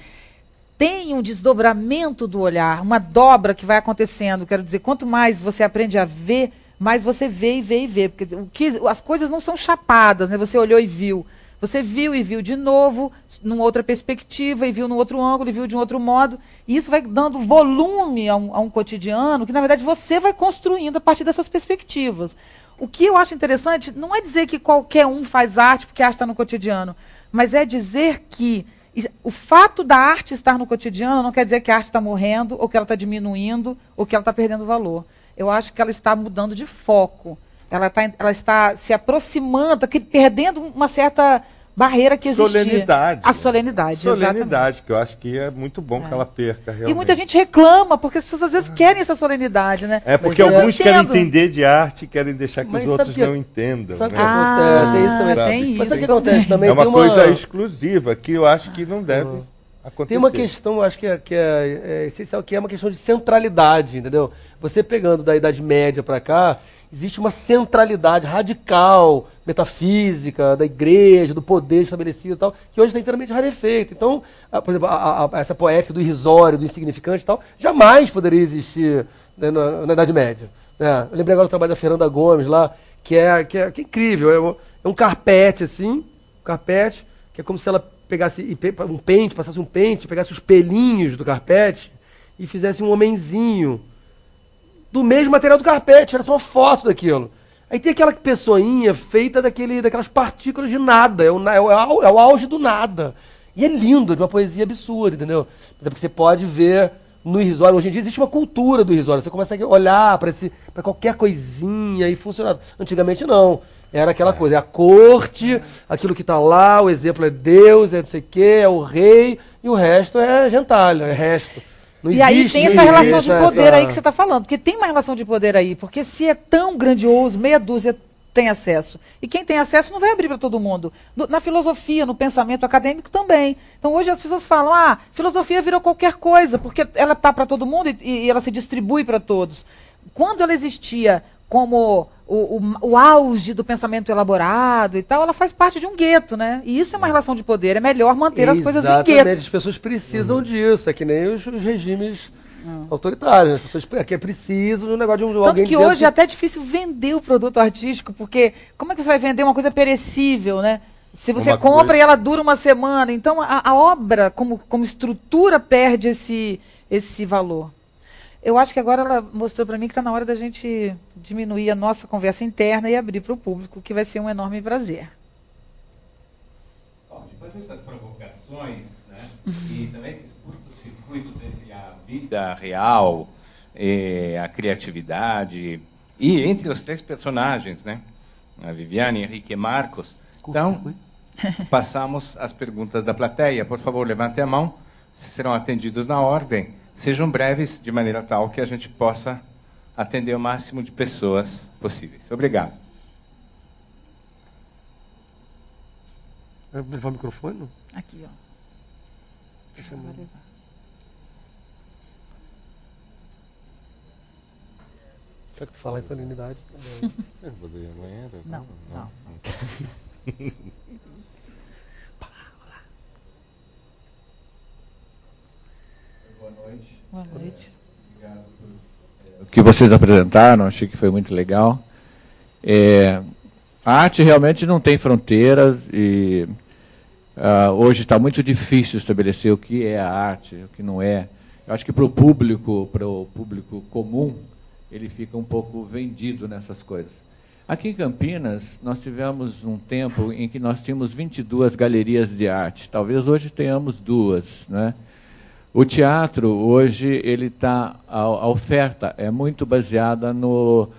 Tem um desdobramento do olhar, uma dobra que vai acontecendo. Quero dizer, quanto mais você aprende a ver, mais você vê e vê e vê. Porque as coisas não são chapadas, né? Você olhou e viu. Você viu e viu de novo, numa outra perspectiva, e viu num outro ângulo, e viu de um outro modo. E isso vai dando volume a um cotidiano que, na verdade, você vai construindo a partir dessas perspectivas. O que eu acho interessante não é dizer que qualquer um faz arte porque a arte está no cotidiano, mas é dizer que o fato da arte estar no cotidiano não quer dizer que a arte está morrendo, ou que ela está diminuindo, ou que ela está perdendo valor. Eu acho que ela está mudando de foco. Ela está se aproximando, perdendo uma certa barreira que existia. Solenidade. A solenidade, exatamente. Que eu acho que é muito bom que ela perca, realmente. E muita gente reclama, porque as pessoas às vezes querem essa solenidade, né? É porque alguns querem entender de arte e querem deixar que os outros não entendam. Sabe o que acontece? Tem isso também. Tem isso. Mas sabe o que acontece também? É uma coisa exclusiva que eu acho que não deve acontecer. Tem uma questão, eu acho que é essencial, que é uma questão de centralidade, entendeu? Você pegando da Idade Média para cá, existe uma centralidade radical, metafísica, da igreja, do poder estabelecido e tal, que hoje está inteiramente rarefeito. Então, por exemplo, essa poética do irrisório, do insignificante e tal, jamais poderia existir, né, na Idade Média. Né? Eu lembrei agora do trabalho da Fernanda Gomes lá, que é incrível. É um carpete, assim, que é como se ela pegasse um pente, passasse um pente, pegasse os pelinhos do carpete e fizesse um homenzinho do mesmo material do carpete, era só uma foto daquilo. Aí tem aquela pessoinha feita daquelas partículas de nada, é o auge do nada. E é lindo, de uma poesia absurda, entendeu? Porque você pode ver no irrisório, hoje em dia existe uma cultura do irrisório, você começa a olhar para qualquer coisinha e funcionar. Antigamente não, era aquela coisa, é a corte, aquilo que está lá, o exemplo é Deus, é não sei o quê, é o rei, e o resto é gentalha, é resto. E aí tem essa relação de poder aí que você está falando, porque tem uma relação de poder aí, porque se é tão grandioso, meia dúzia tem acesso. E quem tem acesso não vai abrir para todo mundo. Na filosofia, no pensamento acadêmico também. Então hoje as pessoas falam, filosofia virou qualquer coisa, porque ela está para todo mundo e ela se distribui para todos. Quando ela existia como o auge do pensamento elaborado e tal, ela faz parte de um gueto, né? E isso é uma relação de poder, é melhor manter as coisas em guetos. Exatamente, as pessoas precisam disso, é que nem os regimes autoritários, as pessoas precisam de um negócio de alguém. Tanto que hoje é até difícil vender o produto artístico, porque como é que você vai vender uma coisa perecível, né? Se você compra e ela dura uma semana, então a obra como estrutura perde esse valor. Eu acho que agora ela mostrou para mim que está na hora da gente diminuir a nossa conversa interna e abrir para o público, que vai ser um enorme prazer. Bom, depois dessas provocações, né, e também esses curtos-circuitos entre a vida real, a criatividade, e entre os três personagens, né, a Viviane, Henrique e Marcos, então, passamos às perguntas da plateia. Por favor, levante a mão, serão atendidos na ordem. Sejam breves, de maneira tal que a gente possa atender o máximo de pessoas possíveis. Obrigado. Vai levar o microfone? Aqui, ó. Deixa eu levar. Já que tu fala em solenidade. Não. Boa noite. Boa noite. Obrigado por o que vocês apresentaram, achei que foi muito legal. A arte realmente não tem fronteiras e hoje está muito difícil estabelecer o que é a arte, o que não é. Eu acho que para o público comum, ele fica um pouco vendido nessas coisas. Aqui em Campinas, nós tivemos um tempo em que nós tínhamos 22 galerias de arte. Talvez hoje tenhamos 2, né? O teatro, hoje, a oferta é muito baseada no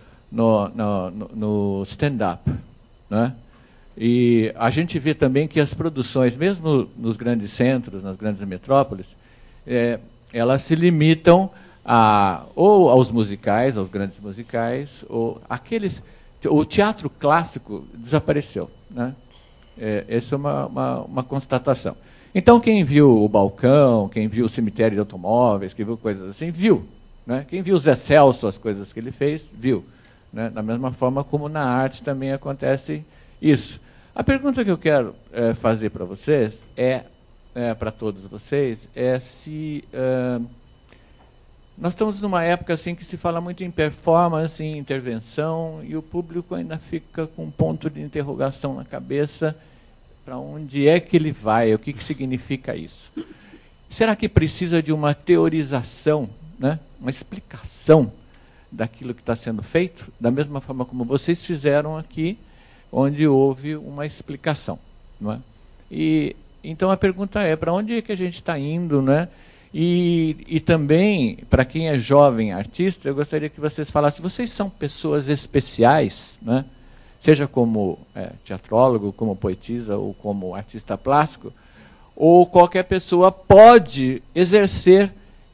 stand-up, né? E a gente vê também que as produções, mesmo nos grandes centros, nas grandes metrópoles, elas se limitam ou aos musicais, aos grandes musicais, ou aqueles... O teatro clássico desapareceu, né? Essa é uma constatação. Então, quem viu o Balcão, quem viu o Cemitério de Automóveis, quem viu coisas assim, viu, né? Quem viu o Zé Celso, as coisas que ele fez, viu, né? Da mesma forma como na arte também acontece isso. A pergunta que eu quero fazer para vocês, para todos vocês, é se... nós estamos numa época assim que se fala muito em performance, em intervenção, e o público ainda fica com um ponto de interrogação na cabeça. Para onde é que ele vai? O que significa isso? Será que precisa de uma teorização, né? Uma explicação daquilo que está sendo feito? Da mesma forma como vocês fizeram aqui, onde houve uma explicação, não é? E então a pergunta é, para onde é que a gente está indo, né? E também, para quem é jovem artista, eu gostaria que vocês falassem, vocês são pessoas especiais, né? Seja como teatrólogo, como poetisa ou como artista plástico, ou qualquer pessoa pode exercer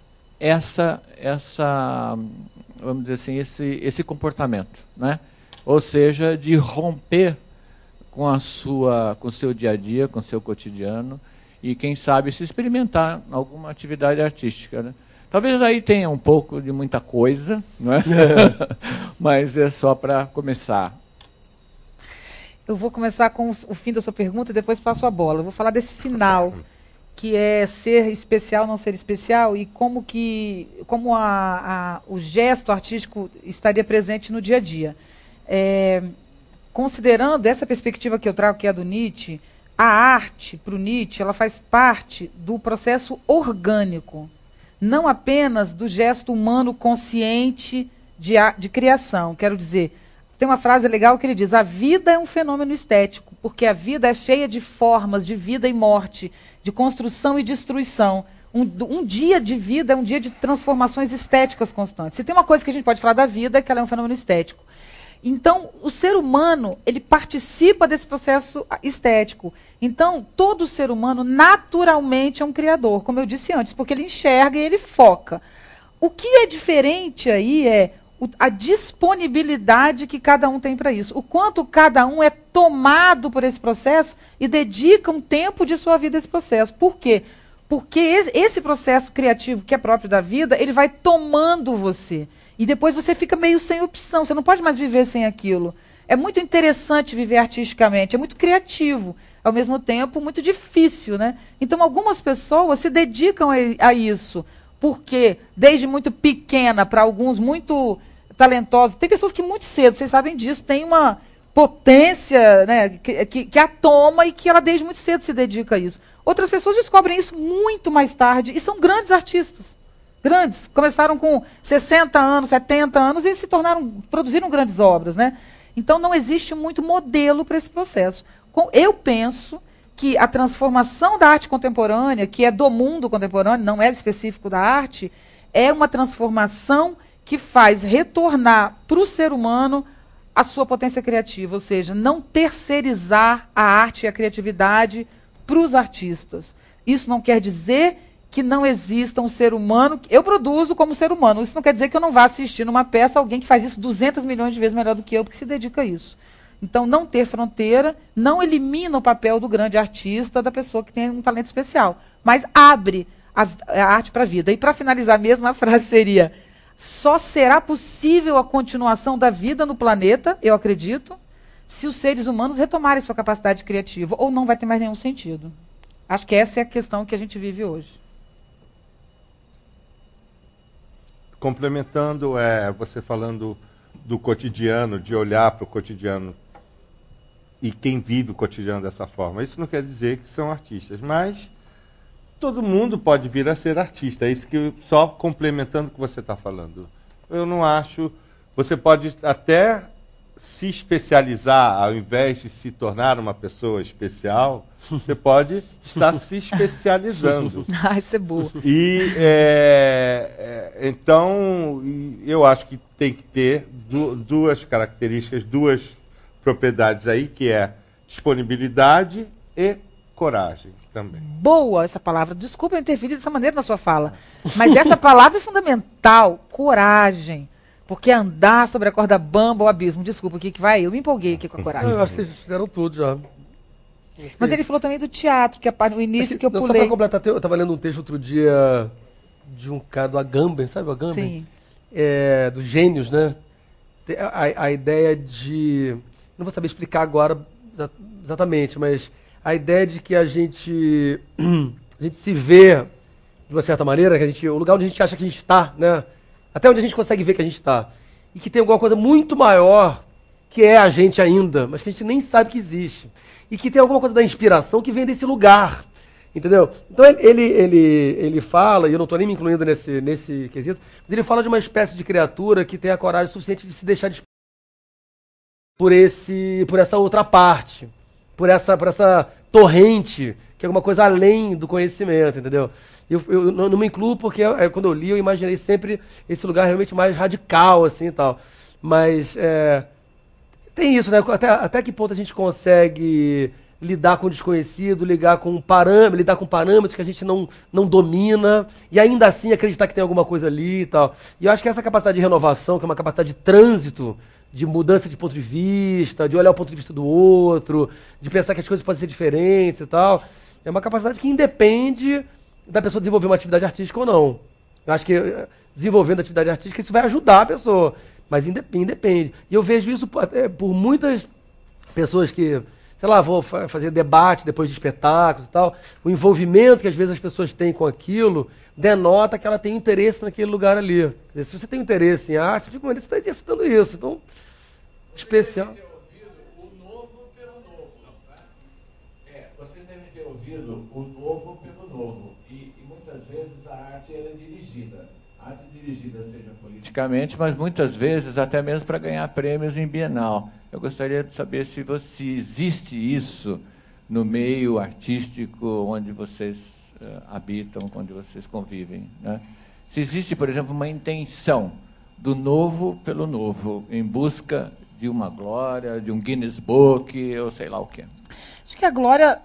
vamos dizer assim, esse comportamento, né? Ou seja, de romper com o seu dia a dia, com o seu cotidiano, e quem sabe se experimentar em alguma atividade artística, né? Talvez aí tenha um pouco de muita coisa, não é? Mas é só para começar. Eu vou começar com o fim da sua pergunta e depois passo a bola. Eu vou falar desse final, que é ser especial, não ser especial, e como o gesto artístico estaria presente no dia a dia. Considerando essa perspectiva que eu trago, que é a do Nietzsche, a arte, para o Nietzsche, ela faz parte do processo orgânico, não apenas do gesto humano consciente de criação. Quero dizer, tem uma frase legal que ele diz, a vida é um fenômeno estético, porque a vida é cheia de formas de vida e morte, de construção e destruição. Um dia de vida é um dia de transformações estéticas constantes. Se tem uma coisa que a gente pode falar da vida, é que ela é um fenômeno estético. Então, o ser humano, ele participa desse processo estético. Então, todo ser humano, naturalmente, é um criador, como eu disse antes, porque ele enxerga e ele foca. O que é diferente aí é a disponibilidade que cada um tem para isso. O quanto cada um é tomado por esse processo e dedica um tempo de sua vida a esse processo. Por quê? Porque esse processo criativo, que é próprio da vida, ele vai tomando você. E depois você fica meio sem opção, você não pode mais viver sem aquilo. É muito interessante viver artisticamente, é muito criativo, ao mesmo tempo muito difícil, né? Então algumas pessoas se dedicam a isso, porque desde muito pequena, para alguns muito talentosos, tem pessoas que muito cedo, vocês sabem disso, tem uma potência, né, que a toma e que ela desde muito cedo se dedica a isso. Outras pessoas descobrem isso muito mais tarde e são grandes artistas. Grandes, começaram com 60 anos, 70 anos e produziram grandes obras, né? Então não existe muito modelo para esse processo. Eu penso que a transformação da arte contemporânea, que é do mundo contemporâneo, não é específico da arte, é uma transformação que faz retornar para o ser humano a sua potência criativa, ou seja, não terceirizar a arte e a criatividade para os artistas. Isso não quer dizer que não exista um ser humano. Eu produzo como ser humano. Isso não quer dizer que eu não vá assistir numa peça alguém que faz isso 200 milhões de vezes melhor do que eu, porque se dedica a isso. Então, não ter fronteira não elimina o papel do grande artista, da pessoa que tem um talento especial, mas abre a arte para a vida. E, para finalizar mesmo, a frase seria: só será possível a continuação da vida no planeta, eu acredito, se os seres humanos retomarem sua capacidade criativa, ou não vai ter mais nenhum sentido. Acho que essa é a questão que a gente vive hoje. Complementando, você falando do cotidiano, de olhar para o cotidiano e quem vive o cotidiano dessa forma. Isso não quer dizer que são artistas, mas todo mundo pode vir a ser artista. É isso que, só complementando o que você está falando. Eu não acho... Você pode até se especializar, ao invés de se tornar uma pessoa especial, você pode estar se especializando. Ah, isso é boa. E, então, eu acho que tem que ter duas características, duas propriedades aí, que é disponibilidade e coragem também. Boa essa palavra. Desculpa eu interferir dessa maneira na sua fala. Mas essa palavra é fundamental. Coragem. Porque andar sobre a corda bamba, o abismo. Desculpa, o que vai? Eu me empolguei aqui com a coragem. Eu acho que vocês fizeram tudo já. Mas ele falou também do teatro, que é o início que eu pulei. Só para completar, eu estava lendo um texto outro dia de um cara do Agamben, sabe o Agamben? Sim. Dos gênios, né? A ideia de... Não vou saber explicar agora exatamente, mas a ideia de que a gente se vê de uma certa maneira, que o lugar onde a gente acha que a gente está, né? Até onde a gente consegue ver que a gente está. E que tem alguma coisa muito maior que é a gente ainda, mas que a gente nem sabe que existe. E que tem alguma coisa da inspiração que vem desse lugar. Entendeu? Então ele fala, e eu não estou nem me incluindo nesse quesito, mas ele fala de uma espécie de criatura que tem a coragem suficiente de se deixar por essa outra parte, por essa torrente, que é alguma coisa além do conhecimento, entendeu? Eu não me incluo porque quando eu li eu imaginei sempre esse lugar realmente mais radical, assim e tal. Mas tem isso, né? Até que ponto a gente consegue lidar com o desconhecido, lidar com parâmetros que a gente não domina, e ainda assim acreditar que tem alguma coisa ali e tal. E eu acho que essa capacidade de renovação, que é uma capacidade de trânsito, de mudança de ponto de vista, de olhar o ponto de vista do outro, de pensar que as coisas podem ser diferentes e tal, é uma capacidade que independe da pessoa desenvolver uma atividade artística ou não. Eu acho que desenvolvendo atividade artística isso vai ajudar a pessoa, mas independe. E eu vejo isso por muitas pessoas que, sei lá, vou fazer debate depois de espetáculos e tal, o envolvimento que às vezes as pessoas têm com aquilo denota que ela tem interesse naquele lugar ali. Quer dizer, se você tem interesse em arte, você está exercitando isso. Então, especial. Vocês devem ter ouvido o novo pelo novo. E muitas vezes a arte ela é dirigida. A arte dirigida seja politicamente, mas muitas vezes até mesmo para ganhar prêmios em Bienal. Eu gostaria de saber se existe isso no meio artístico onde vocês habitam, onde vocês convivem, né? Se existe, por exemplo, uma intenção do novo pelo novo, em busca de uma glória, de um Guinness Book, ou sei lá o quê. Acho que a glória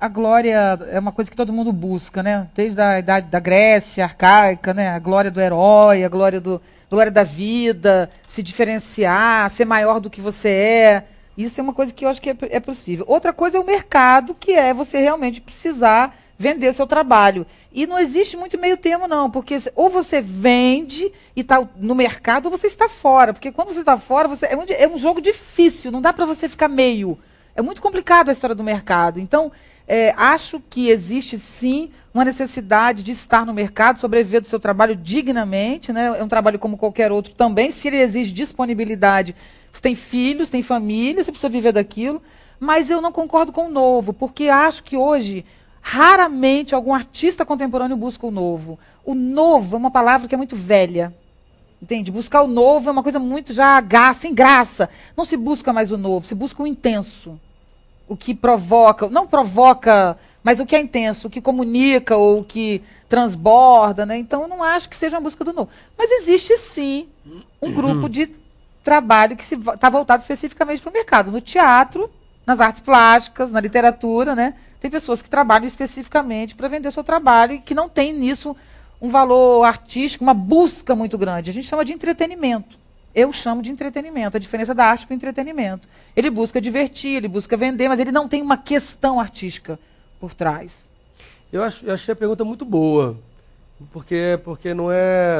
é uma coisa que todo mundo busca, né? Desde a idade da Grécia arcaica, né? A glória do herói, a glória da vida, se diferenciar, ser maior do que você é. Isso é uma coisa que eu acho que é possível. Outra coisa é o mercado, que é você realmente precisar vender o seu trabalho. E não existe muito meio termo, não, porque ou você vende e está no mercado, ou você está fora. Porque quando você está fora, é um jogo difícil, não dá para você ficar meio. É muito complicado a história do mercado. Então, acho que existe, sim, uma necessidade de estar no mercado, sobreviver do seu trabalho dignamente, né? É um trabalho como qualquer outro também. Se ele exige disponibilidade, você tem filhos, tem família, você precisa viver daquilo. Mas eu não concordo com o novo, porque acho que hoje, raramente, algum artista contemporâneo busca o novo. O novo é uma palavra que é muito velha. Entende? Buscar o novo é uma coisa muito já sem graça. Não se busca mais o novo, se busca o intenso. O que provoca, não provoca, mas o que é intenso, o que comunica ou o que transborda, né? Então eu não acho que seja uma busca do novo. Mas existe sim um grupo de trabalho que está voltado especificamente para o mercado. No teatro, nas artes plásticas, na literatura, né? Tem pessoas que trabalham especificamente para vender o seu trabalho e que não tem nisso um valor artístico, uma busca muito grande. A gente chama de entretenimento. Eu chamo de entretenimento, a diferença da arte para o entretenimento. Ele busca divertir, ele busca vender, mas ele não tem uma questão artística por trás. Eu achei a pergunta muito boa, porque não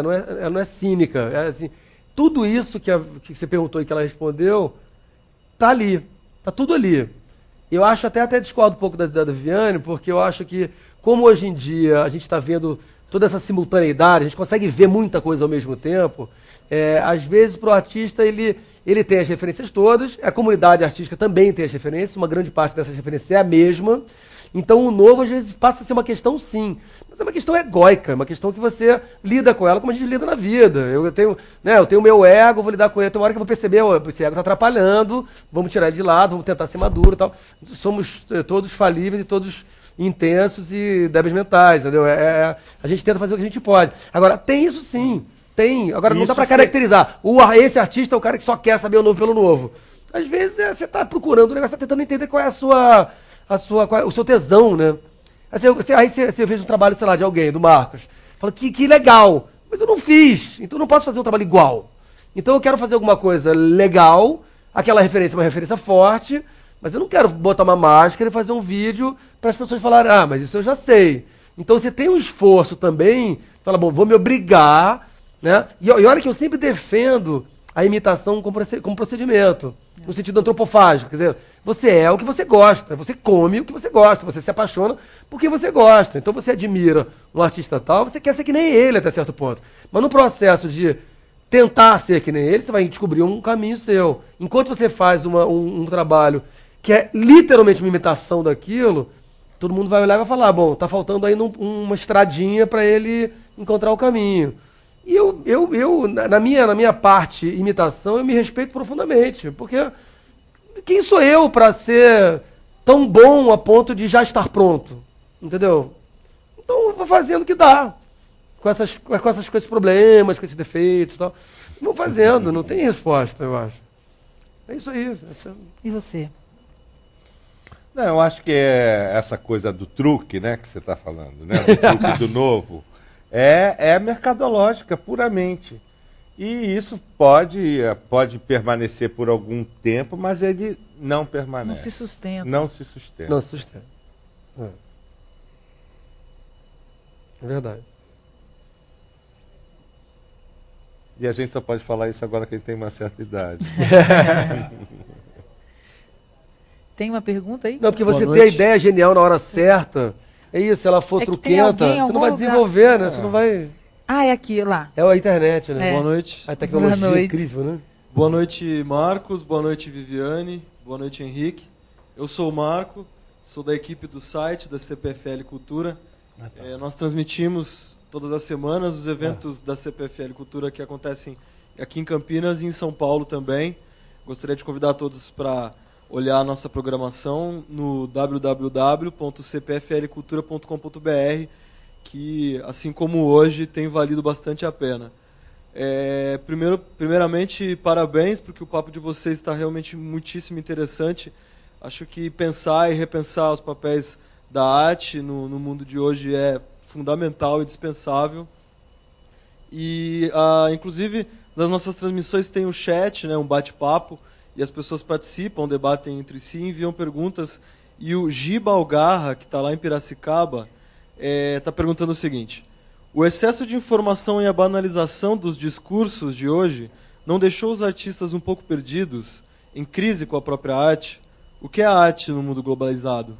é cínica. Assim, tudo isso que você perguntou e que ela respondeu, está ali. Tá tudo ali. Eu acho até discordo um pouco da Viviane, porque eu acho que, como hoje em dia a gente está vendo toda essa simultaneidade, a gente consegue ver muita coisa ao mesmo tempo, às vezes pro artista ele tem as referências todas, a comunidade artística também tem as referências, uma grande parte dessas referências é a mesma, então o novo às vezes passa a ser uma questão sim, mas é uma questão egóica, uma questão que você lida com ela como a gente lida na vida. Eu tenho o meu ego, vou lidar com ele, tem uma hora que eu vou perceber, esse ego está atrapalhando, vamos tirar ele de lado, vamos tentar ser maduro e tal. Somos todos falíveis e todos intensos e débeis mentais, entendeu? A gente tenta fazer o que a gente pode. Agora, tem isso sim, tem. Agora, não dá para caracterizar. Esse artista é o cara que só quer saber o novo pelo novo. Às vezes você está procurando o negócio, está tentando entender qual é o seu tesão, né? Aí você vê um trabalho, sei lá, de alguém, do Marcos. Fala, que legal, mas eu não fiz, então eu não posso fazer um trabalho igual. Então eu quero fazer alguma coisa legal, aquela referência é uma referência forte, mas eu não quero botar uma máscara e fazer um vídeo para as pessoas falarem, mas isso eu já sei. Então você tem um esforço também, fala, bom, vou me obrigar, né? E olha que eu sempre defendo a imitação como procedimento, no sentido antropofágico, quer dizer, você é o que você gosta, você come o que você gosta, você se apaixona por quem você gosta. Então você admira um artista tal, você quer ser que nem ele até certo ponto. Mas no processo de tentar ser que nem ele, você vai descobrir um caminho seu. Enquanto você faz um trabalho que é literalmente uma imitação daquilo, todo mundo vai olhar e vai falar, bom, tá faltando aí uma estradinha para ele encontrar o caminho. E na minha parte imitação, eu me respeito profundamente, porque quem sou eu para ser tão bom a ponto de já estar pronto? Entendeu? Então eu vou fazendo o que dá, com esses problemas, com esses defeitos e tal. Vou fazendo, não tem resposta, eu acho. É isso aí. E você? Não, eu acho que é essa coisa do truque, né, que você está falando, né, do truque do novo, é mercadológica puramente. E isso pode permanecer por algum tempo, mas ele não permanece. Não se sustenta. Não se sustenta. Não se sustenta. É verdade. E a gente só pode falar isso agora que a gente tem uma certa idade. Tem uma pergunta aí? Não, porque você tem a ideia genial na hora certa. É isso, se ela for truquenta, você não vai desenvolver, né? Você não vai... É aqui, lá. É a internet, né? Boa noite. A tecnologia é incrível, né? Boa noite, Marcos. Boa noite, Viviane. Boa noite, Henrique. Eu sou o Marco, sou da equipe do site da CPFL Cultura. Nós transmitimos todas as semanas os eventos da CPFL Cultura que acontecem aqui em Campinas e em São Paulo também. Gostaria de convidar todos para olhar a nossa programação no www.cpflcultura.com.br, que, assim como hoje, tem valido bastante a pena. Primeiramente, parabéns, porque o papo de vocês está realmente muitíssimo interessante. Acho que pensar e repensar os papéis da arte no mundo de hoje é fundamental e dispensável. E, inclusive, nas nossas transmissões tem um chat, né, um bate-papo, e as pessoas participam, debatem entre si, enviam perguntas. E o Giba Algarra, que está lá em Piracicaba, está perguntando o seguinte: o excesso de informação e a banalização dos discursos de hoje não deixou os artistas um pouco perdidos, em crise com a própria arte? O que é a arte no mundo globalizado?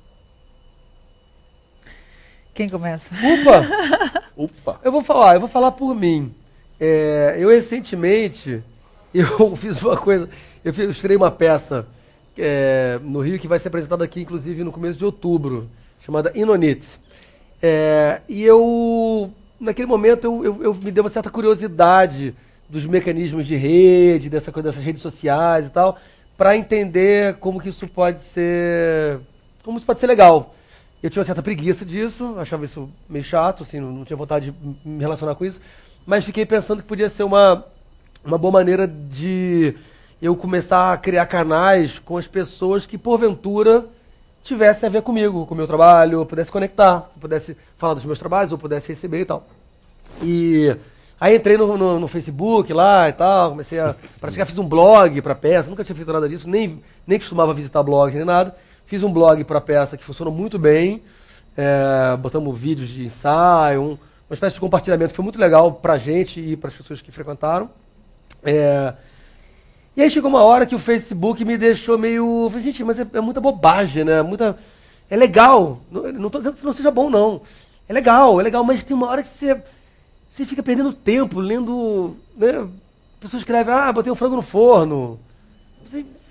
Quem começa? Opa! Eu vou falar por mim. Eu recentemente, eu fiz uma coisa, eu estreiei uma peça no Rio que vai ser apresentada aqui, inclusive, no começo de outubro, chamada Inonit. E naquele momento, eu me deu uma certa curiosidade dos mecanismos de rede, dessa coisa dessas redes sociais e tal, para entender como que isso pode ser legal. Eu tinha uma certa preguiça disso, achava isso meio chato, assim, não tinha vontade de me relacionar com isso, mas fiquei pensando que podia ser uma boa maneira de eu começar a criar canais com as pessoas que, porventura, tivesse a ver comigo, com o meu trabalho, eu pudesse conectar, eu pudesse falar dos meus trabalhos, ou pudesse receber e tal. E aí entrei no Facebook lá e tal, comecei a praticar, fiz um blog para peça, nunca tinha feito nada disso, nem costumava visitar blogs nem nada. Fiz um blog para peça que funcionou muito bem, botamos vídeos de ensaio, uma espécie de compartilhamento, foi muito legal para a gente e para as pessoas que frequentaram. E aí chegou uma hora que o Facebook me deixou meio... Eu falei, gente, mas é muita bobagem, né? É legal. Não tô dizendo que não seja bom, não. É legal, mas tem uma hora que você fica perdendo tempo lendo... Né? A pessoa escreve, botei um frango no forno. O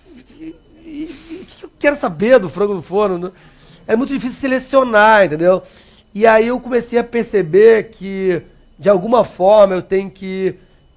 que eu quero saber do frango no forno? É muito difícil selecionar, entendeu? E aí eu comecei a perceber que, de alguma forma, eu tenho que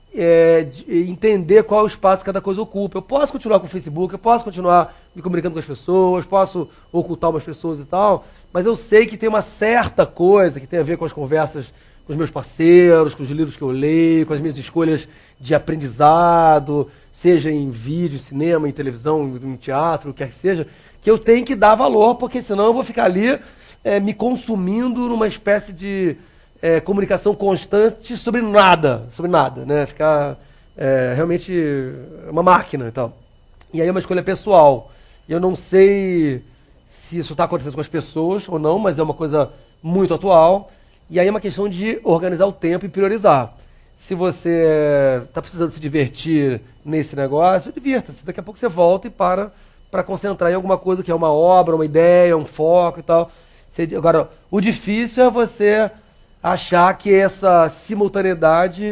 entender qual é o espaço que cada coisa ocupa. Eu posso continuar com o Facebook, eu posso continuar me comunicando com as pessoas, posso ocultar umas pessoas e tal, mas eu sei que tem uma certa coisa que tem a ver com as conversas com os meus parceiros, com os livros que eu leio, com as minhas escolhas de aprendizado, seja em vídeo, cinema, em televisão, em teatro, o que quer que seja, que eu tenho que dar valor, porque senão eu vou ficar ali me consumindo numa espécie de comunicação constante sobre nada, né? Ficar realmente uma máquina e tal. E aí é uma escolha pessoal. Eu não sei se isso está acontecendo com as pessoas ou não, mas é uma coisa muito atual. E aí é uma questão de organizar o tempo e priorizar. Se você está precisando se divertir nesse negócio, divirta-se. Daqui a pouco você volta e para concentrar em alguma coisa que é uma obra, uma ideia, um foco e tal. Agora, o difícil é você achar que essa simultaneidade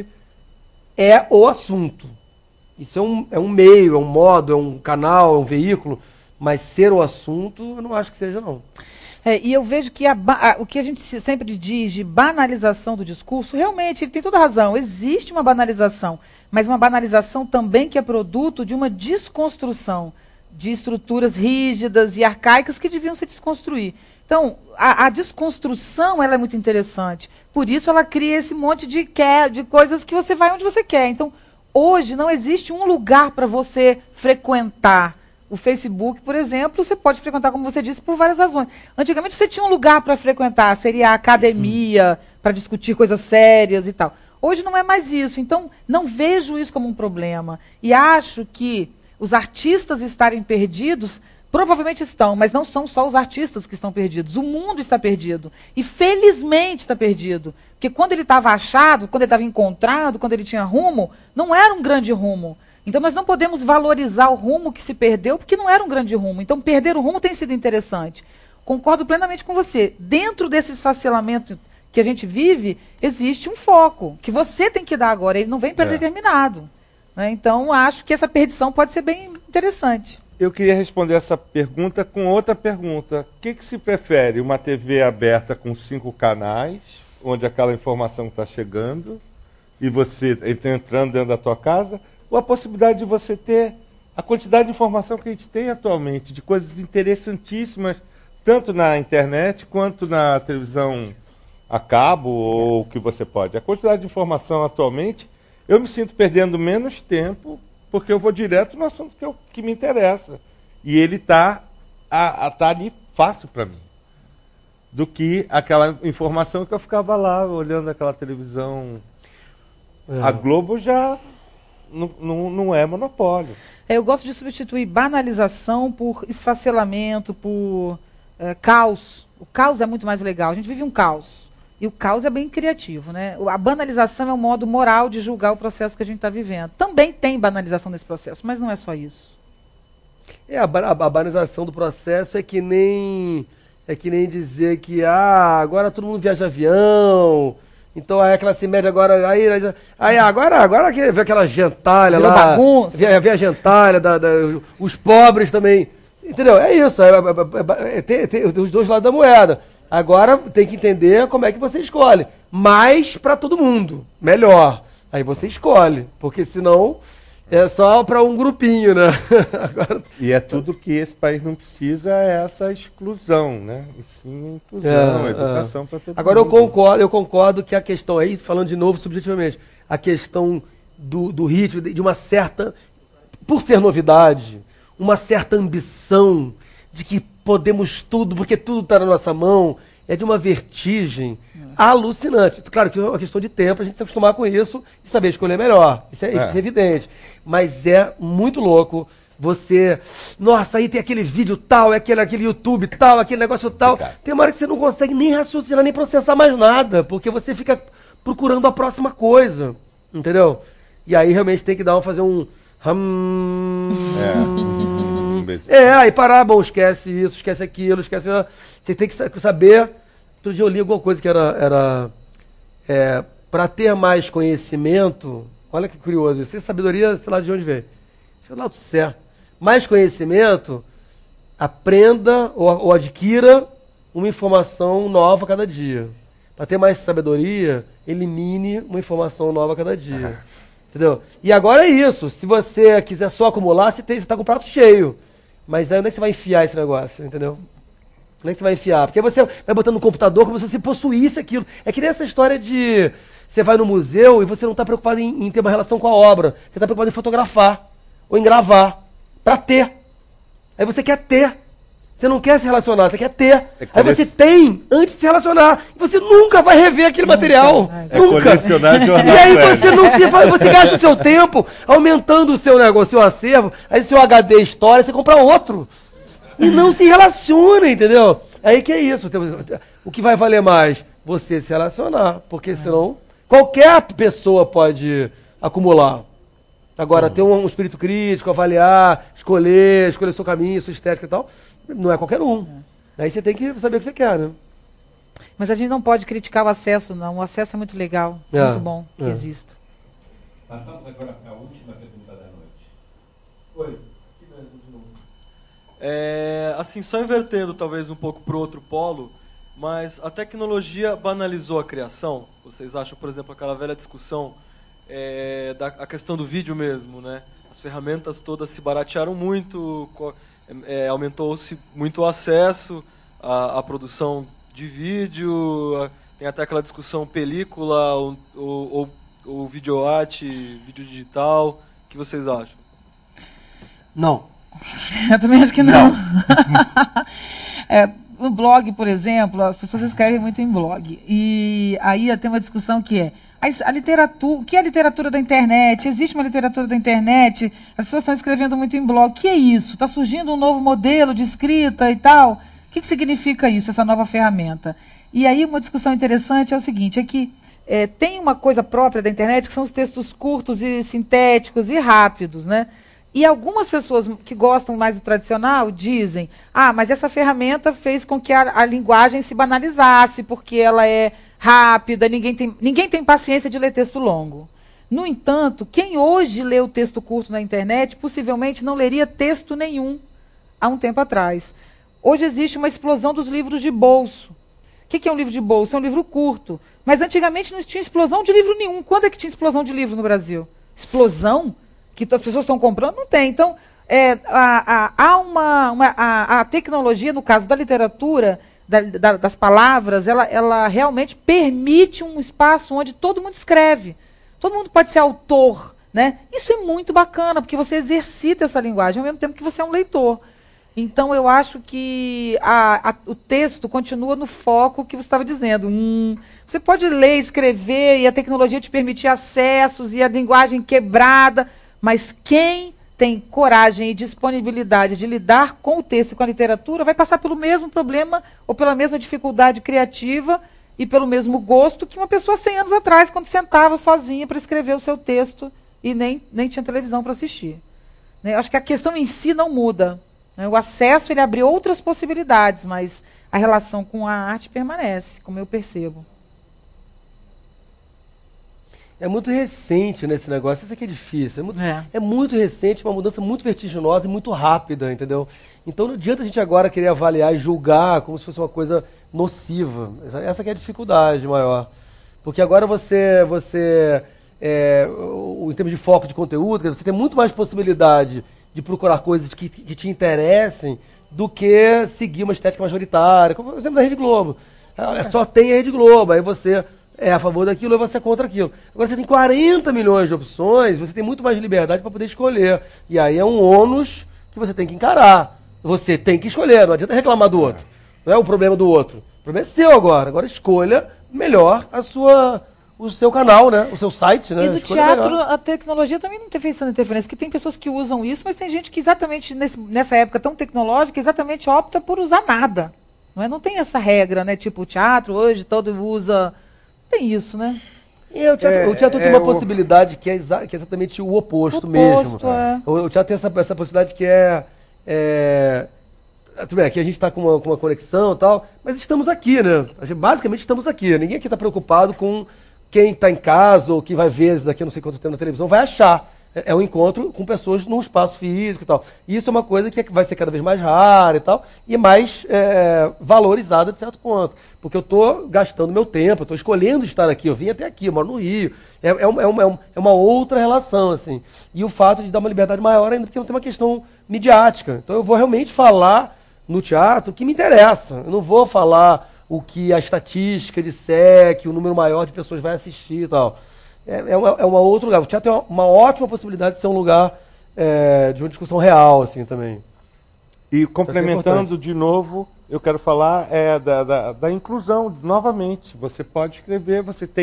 é o assunto. Isso é um meio, é um modo, é um canal, é um veículo, mas ser o assunto, eu não acho que seja, não. E eu vejo que o que a gente sempre diz de banalização do discurso, realmente, ele tem toda razão. Existe uma banalização, mas uma banalização também que é produto de uma desconstrução de estruturas rígidas e arcaicas que deviam se desconstruir. Então, a desconstrução ela é muito interessante. Por isso ela cria esse monte de coisas que você vai onde você quer. Então, hoje não existe um lugar para você frequentar. O Facebook, por exemplo, você pode frequentar, como você disse, por várias razões. Antigamente você tinha um lugar para frequentar, seria a academia, para discutir coisas sérias e tal. Hoje não é mais isso. Então, não vejo isso como um problema. E acho que os artistas estarem perdidos, provavelmente estão, mas não são só os artistas que estão perdidos. O mundo está perdido. E felizmente está perdido. Porque quando ele estava achado, quando ele estava encontrado, quando ele tinha rumo, não era um grande rumo. Então nós não podemos valorizar o rumo que se perdeu, porque não era um grande rumo. Então perder o rumo tem sido interessante. Concordo plenamente com você. Dentro desse esfacelamento que a gente vive, existe um foco, que você tem que dar agora. Ele não vem predeterminado. Né? Então acho que essa perdição pode ser bem interessante. Eu queria responder essa pergunta com outra pergunta. O que se prefere? Uma TV aberta com 5 canais, onde aquela informação está chegando, e você está entrando dentro da tua casa, ou a possibilidade de você ter a quantidade de informação que a gente tem atualmente, de coisas interessantíssimas, tanto na internet quanto na televisão a cabo, ou o que você pode. A quantidade de informação atualmente, eu me sinto perdendo menos tempo, porque eu vou direto no assunto que me interessa. E ele está ali fácil para mim. Do que aquela informação que eu ficava lá, olhando aquela televisão. A Globo já não é monopólio. Eu gosto de substituir banalização por esfacelamento, por caos. O caos é muito mais legal. A gente vive um caos. E o caos é bem criativo, né? A banalização é um modo moral de julgar o processo que a gente está vivendo. Também tem banalização nesse processo, mas não é só isso. A banalização do processo é que nem dizer que agora todo mundo viaja avião, então a classe média agora agora que vê aquela gentalha virou lá, bagunça. vê a gentalha os pobres também, entendeu? É isso, tem os dois lados da moeda. Agora tem que entender como é que você escolhe. Mais para todo mundo, melhor. Aí você escolhe, porque senão é só para um grupinho, né? Agora... E é tudo que esse país não precisa, é essa exclusão, né? E sim a inclusão, a educação para todo mundo. Agora eu concordo que a questão aí, falando de novo subjetivamente, a questão do ritmo, de uma certa, por ser novidade, uma certa ambição de que podemos tudo, porque tudo está na nossa mão, é de uma vertigem alucinante. Claro que é uma questão de tempo, a gente se acostumar com isso e saber escolher melhor. Isso é evidente. Mas é muito louco você... Nossa, aí tem aquele vídeo tal, aquele YouTube tal, aquele negócio tal. Tem uma hora que você não consegue nem raciocinar, nem processar mais nada, porque você fica procurando a próxima coisa. Entendeu? E aí realmente tem que fazer Aí parar, bom, esquece isso, esquece aquilo, esquece... Você tem que saber... Outro dia eu li alguma coisa que era para ter mais conhecimento... Olha que curioso, isso é sabedoria, sei lá de onde veio. Deixa eu lá do céu. Mais conhecimento, aprenda ou adquira uma informação nova a cada dia. Para ter mais sabedoria, elimine uma informação nova a cada dia. Entendeu? E agora é isso. Se você quiser só acumular, você está com o prato cheio. Mas aí onde é que você vai enfiar esse negócio? Entendeu? Onde é que você vai enfiar? Porque você vai botando no computador como se você possuísse aquilo. É que nem essa história de... Você vai no museu e você não está preocupado em ter uma relação com a obra. Você está preocupado em fotografar ou em gravar. Para ter. Aí você quer ter. Você não quer se relacionar, você quer ter. Aí você tem antes de se relacionar. E você nunca vai rever aquele material. Nunca. Colecionar jornal. E aí você gasta o seu tempo aumentando o seu negócio, o seu acervo. Aí seu HD estoura, você compra outro. E não se relaciona, entendeu? Aí que é isso. O que vai valer mais? Você se relacionar. Porque senão qualquer pessoa pode acumular. Agora, ter um espírito crítico, avaliar, escolher seu caminho, sua estética e tal, não é qualquer um. Aí você tem que saber o que você quer, né? Mas a gente não pode criticar o acesso, não. O acesso é muito legal, muito bom que exista. Passamos agora para a última pergunta da noite. Oi, aqui mesmo de novo. Assim, só invertendo talvez um pouco para o outro polo, mas a tecnologia banalizou a criação? Vocês acham, por exemplo, aquela velha discussão a questão do vídeo mesmo, né? As ferramentas todas se baratearam muito, aumentou-se muito o acesso à produção de vídeo, tem até aquela discussão película ou videoarte, vídeo digital. O que vocês acham? Não. Eu também acho que não. No blog, por exemplo, as pessoas escrevem muito em blog. E aí tem uma discussão que é a literatura, o que é a literatura da internet? Existe uma literatura da internet? As pessoas estão escrevendo muito em blog. O que é isso? Está surgindo um novo modelo de escrita e tal? O que significa isso, essa nova ferramenta? E aí uma discussão interessante é o seguinte, é que tem uma coisa própria da internet, que são os textos curtos e sintéticos e rápidos, né? E algumas pessoas que gostam mais do tradicional dizem, mas essa ferramenta fez com que a linguagem se banalizasse, porque ela é rápida, ninguém tem paciência de ler texto longo. No entanto, quem hoje lê o texto curto na internet, possivelmente não leria texto nenhum há um tempo atrás. Hoje existe uma explosão dos livros de bolso. O que é um livro de bolso? É um livro curto. Mas antigamente não tinha explosão de livro nenhum. Quando é que tinha explosão de livro no Brasil? Explosão? Que as pessoas estão comprando? Não tem. Então, a tecnologia, no caso da literatura, das palavras, ela realmente permite um espaço onde todo mundo escreve. Todo mundo pode ser autor, né? Isso é muito bacana, porque você exercita essa linguagem ao mesmo tempo que você é um leitor. Então, eu acho que o texto continua no foco que você estava dizendo. Você pode ler, escrever, e a tecnologia te permitir acessos, e a linguagem quebrada, mas quem tem coragem e disponibilidade de lidar com o texto e com a literatura vai passar pelo mesmo problema ou pela mesma dificuldade criativa e pelo mesmo gosto que uma pessoa 100 anos atrás, quando sentava sozinha para escrever o seu texto e nem tinha televisão para assistir. Eu acho que a questão em si não muda. O acesso ele abre outras possibilidades, mas a relação com a arte permanece, como eu percebo. É muito recente nesse negócio, isso aqui é difícil. É muito recente, uma mudança muito vertiginosa e muito rápida, entendeu? Então não adianta a gente agora querer avaliar e julgar como se fosse uma coisa nociva. Essa que é a dificuldade maior. Porque agora em termos de foco de conteúdo, você tem muito mais possibilidade de procurar coisas que te interessem do que seguir uma estética majoritária, como por exemplo da Rede Globo. Só tem a Rede Globo, aí você é a favor daquilo ou você é contra aquilo. Agora você tem 40 milhões de opções, você tem muito mais liberdade para poder escolher. E aí é um ônus que você tem que encarar. Você tem que escolher, não adianta reclamar do outro. Não é o problema do outro. O problema é seu agora. Agora escolha melhor o seu canal, né? O seu site, né? E no teatro, a tecnologia também não tem feito essa interferência, porque tem pessoas que usam isso, mas tem gente que exatamente nessa época tão tecnológica, exatamente opta por usar nada. Não tem essa regra, né? Tipo, o teatro hoje todo usa... Tem isso, né? E o teatro tem uma possibilidade que é exatamente o oposto mesmo. O teatro tem essa possibilidade que tudo bem, aqui a gente está com uma conexão e tal, mas estamos aqui, né? Basicamente estamos aqui. Ninguém aqui está preocupado com quem está em casa ou quem vai ver daqui a não sei quanto tempo na televisão, vai achar. É um encontro com pessoas num espaço físico e tal. E isso é uma coisa que vai ser cada vez mais rara e tal, e mais valorizada de certo ponto. Porque eu estou gastando meu tempo, eu estou escolhendo estar aqui, eu vim até aqui, eu moro no Rio. É uma outra relação, assim. E o fato de dar uma liberdade maior ainda, porque não tem uma questão midiática. Então eu vou realmente falar no teatro o que me interessa. Eu não vou falar o que a estatística disser, que o número maior de pessoas vai assistir e tal. É um outro lugar. O teatro é uma ótima possibilidade de ser um lugar de uma discussão real, assim, também. E complementando de novo, eu quero falar da inclusão, novamente. Você pode escrever,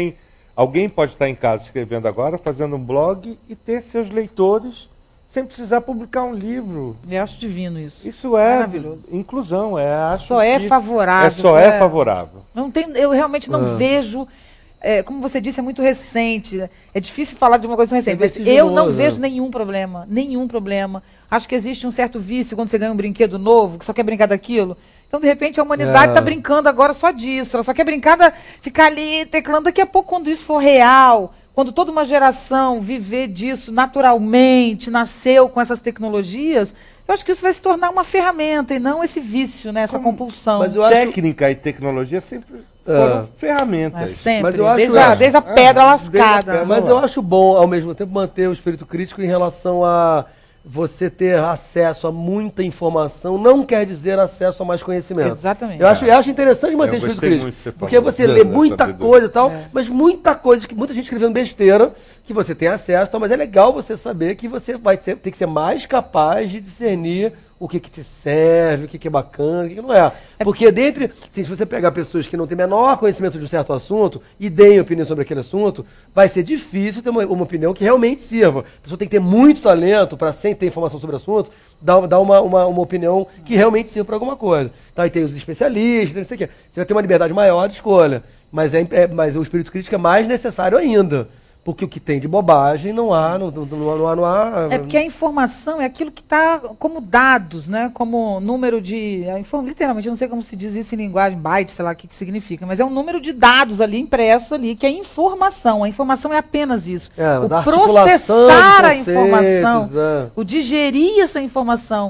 alguém pode estar em casa escrevendo agora, fazendo um blog e ter seus leitores sem precisar publicar um livro. Eu acho divino isso. Isso é maravilhoso. Inclusão. Só é favorável. É favorável. Eu realmente não vejo... como você disse, é muito recente. É difícil falar de uma coisa recente, mas eu não vejo nenhum problema. Nenhum problema. Acho que existe um certo vício quando você ganha um brinquedo novo, que só quer brincar daquilo. Então, de repente, a humanidade está brincando agora só disso. Ela só quer brincar, ficar ali teclando. Daqui a pouco, quando isso for real, quando toda uma geração viver disso naturalmente, nasceu com essas tecnologias, eu acho que isso vai se tornar uma ferramenta e não esse vício, né, essa compulsão. Mas técnica e tecnologia sempre foram ferramentas. Mas sempre, mas eu acho, desde a pedra lascada. Mas eu acho bom, ao mesmo tempo, manter o espírito crítico em relação a você ter acesso a muita informação, não quer dizer acesso a mais conhecimento. Exatamente. Eu acho interessante manter o espírito crítico, porque você lê muita coisa e tal, mas muita coisa, que muita gente escrevendo besteira, que você tem acesso, mas é legal você saber que você vai ter que ser mais capaz de discernir o que te serve, o que é bacana, o que não é. Porque se você pegar pessoas que não têm menor conhecimento de um certo assunto e deem opinião sobre aquele assunto, vai ser difícil ter uma opinião que realmente sirva. A pessoa tem que ter muito talento para, sem ter informação sobre o assunto, dar uma opinião que realmente sirva para alguma coisa. Tá, e tem os especialistas, não sei o quê. Você vai ter uma liberdade maior de escolha. Mas o espírito crítico é mais necessário ainda. Porque o que tem de bobagem não há. É porque a informação é aquilo que está como dados, né? Como número de... Literalmente, eu não sei como se diz isso em linguagem, byte, sei lá o que significa, mas é um número de dados ali, impresso ali, que é informação. A informação é apenas isso. O processar a informação, o digerir essa informação,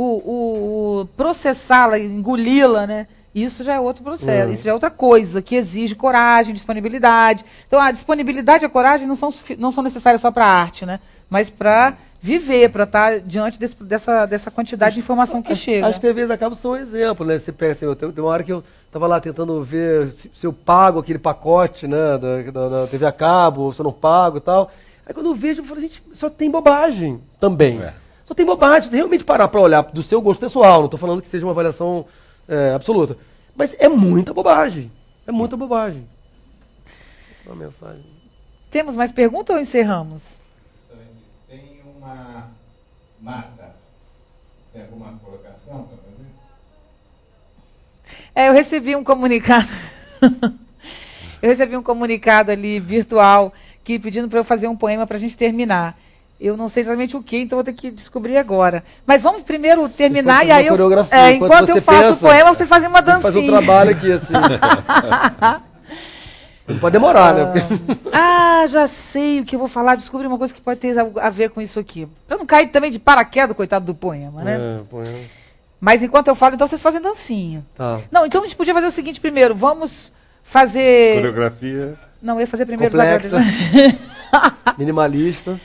o processá-la, engoli-la, né? Isso já é outro processo, isso já é outra coisa, que exige coragem, disponibilidade. Então, a disponibilidade e a coragem não são necessárias só para a arte, né? Mas para viver, para estar diante dessa quantidade de informação que chega. As TVs acabam sendo um exemplo, né? Você pega assim, tem uma hora que eu estava lá tentando ver se eu pago aquele pacote, né, da TV a cabo, ou se eu não pago e tal. Aí quando eu vejo, eu falo, gente, só tem bobagem também. Só tem bobagem, se você realmente parar para olhar do seu gosto pessoal, não estou falando que seja uma avaliação... absoluta. Mas é muita bobagem. É muita bobagem. Uma mensagem. Temos mais perguntas ou encerramos? Tem uma... Marta, tem alguma colocação para fazer? Eu recebi um comunicado. Eu recebi um comunicado ali virtual pedindo para eu fazer um poema para a gente terminar. Eu não sei exatamente o que, então vou ter que descobrir agora. Mas vamos primeiro terminar e aí enquanto eu faço o poema, vocês fazem uma dancinha. Fazer um trabalho aqui, assim. Pode demorar, né? Já sei o que eu vou falar, descobri uma coisa que pode ter a ver com isso aqui. Pra não cair também de paraquedas, coitado do poema, né? Poema. Mas enquanto eu falo, então vocês fazem dancinha. Tá. Não, então a gente podia fazer o seguinte primeiro, vamos fazer... Coreografia. Não, eu ia fazer primeiro... Complexa. Minimalista.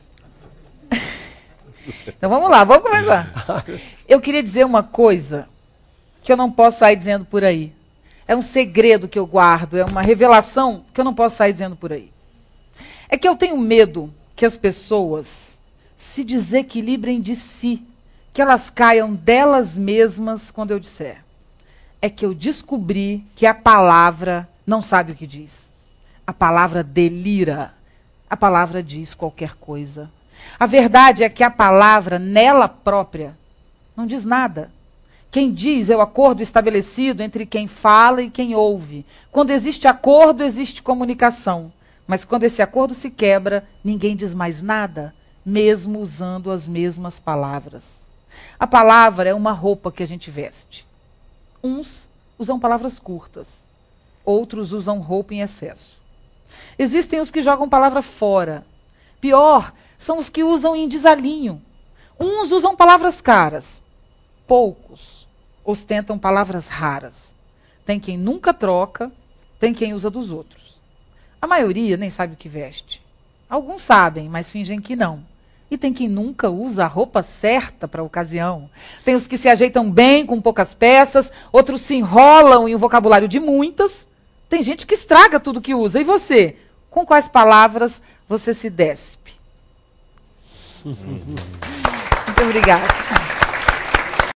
Então vamos lá, vamos começar. Eu queria dizer uma coisa que eu não posso sair dizendo por aí. É um segredo que eu guardo, é uma revelação que eu não posso sair dizendo por aí. É que eu tenho medo que as pessoas se desequilibrem de si, que elas caiam delas mesmas quando eu disser. É que eu descobri que a palavra não sabe o que diz. A palavra delira. A palavra diz qualquer coisa. A verdade é que a palavra, nela própria, não diz nada. Quem diz é o acordo estabelecido entre quem fala e quem ouve. Quando existe acordo, existe comunicação. Mas quando esse acordo se quebra, ninguém diz mais nada, mesmo usando as mesmas palavras. A palavra é uma roupa que a gente veste. Uns usam palavras curtas, outros usam roupa em excesso. Existem os que jogam palavra fora. Pior, são os que usam em desalinho. Uns usam palavras caras, poucos ostentam palavras raras. Tem quem nunca troca, tem quem usa dos outros. A maioria nem sabe o que veste. Alguns sabem, mas fingem que não. E tem quem nunca usa a roupa certa para a ocasião. Tem os que se ajeitam bem com poucas peças, outros se enrolam em um vocabulário de muitas. Tem gente que estraga tudo que usa. E você? Com quais palavras você se despe? Muito obrigada.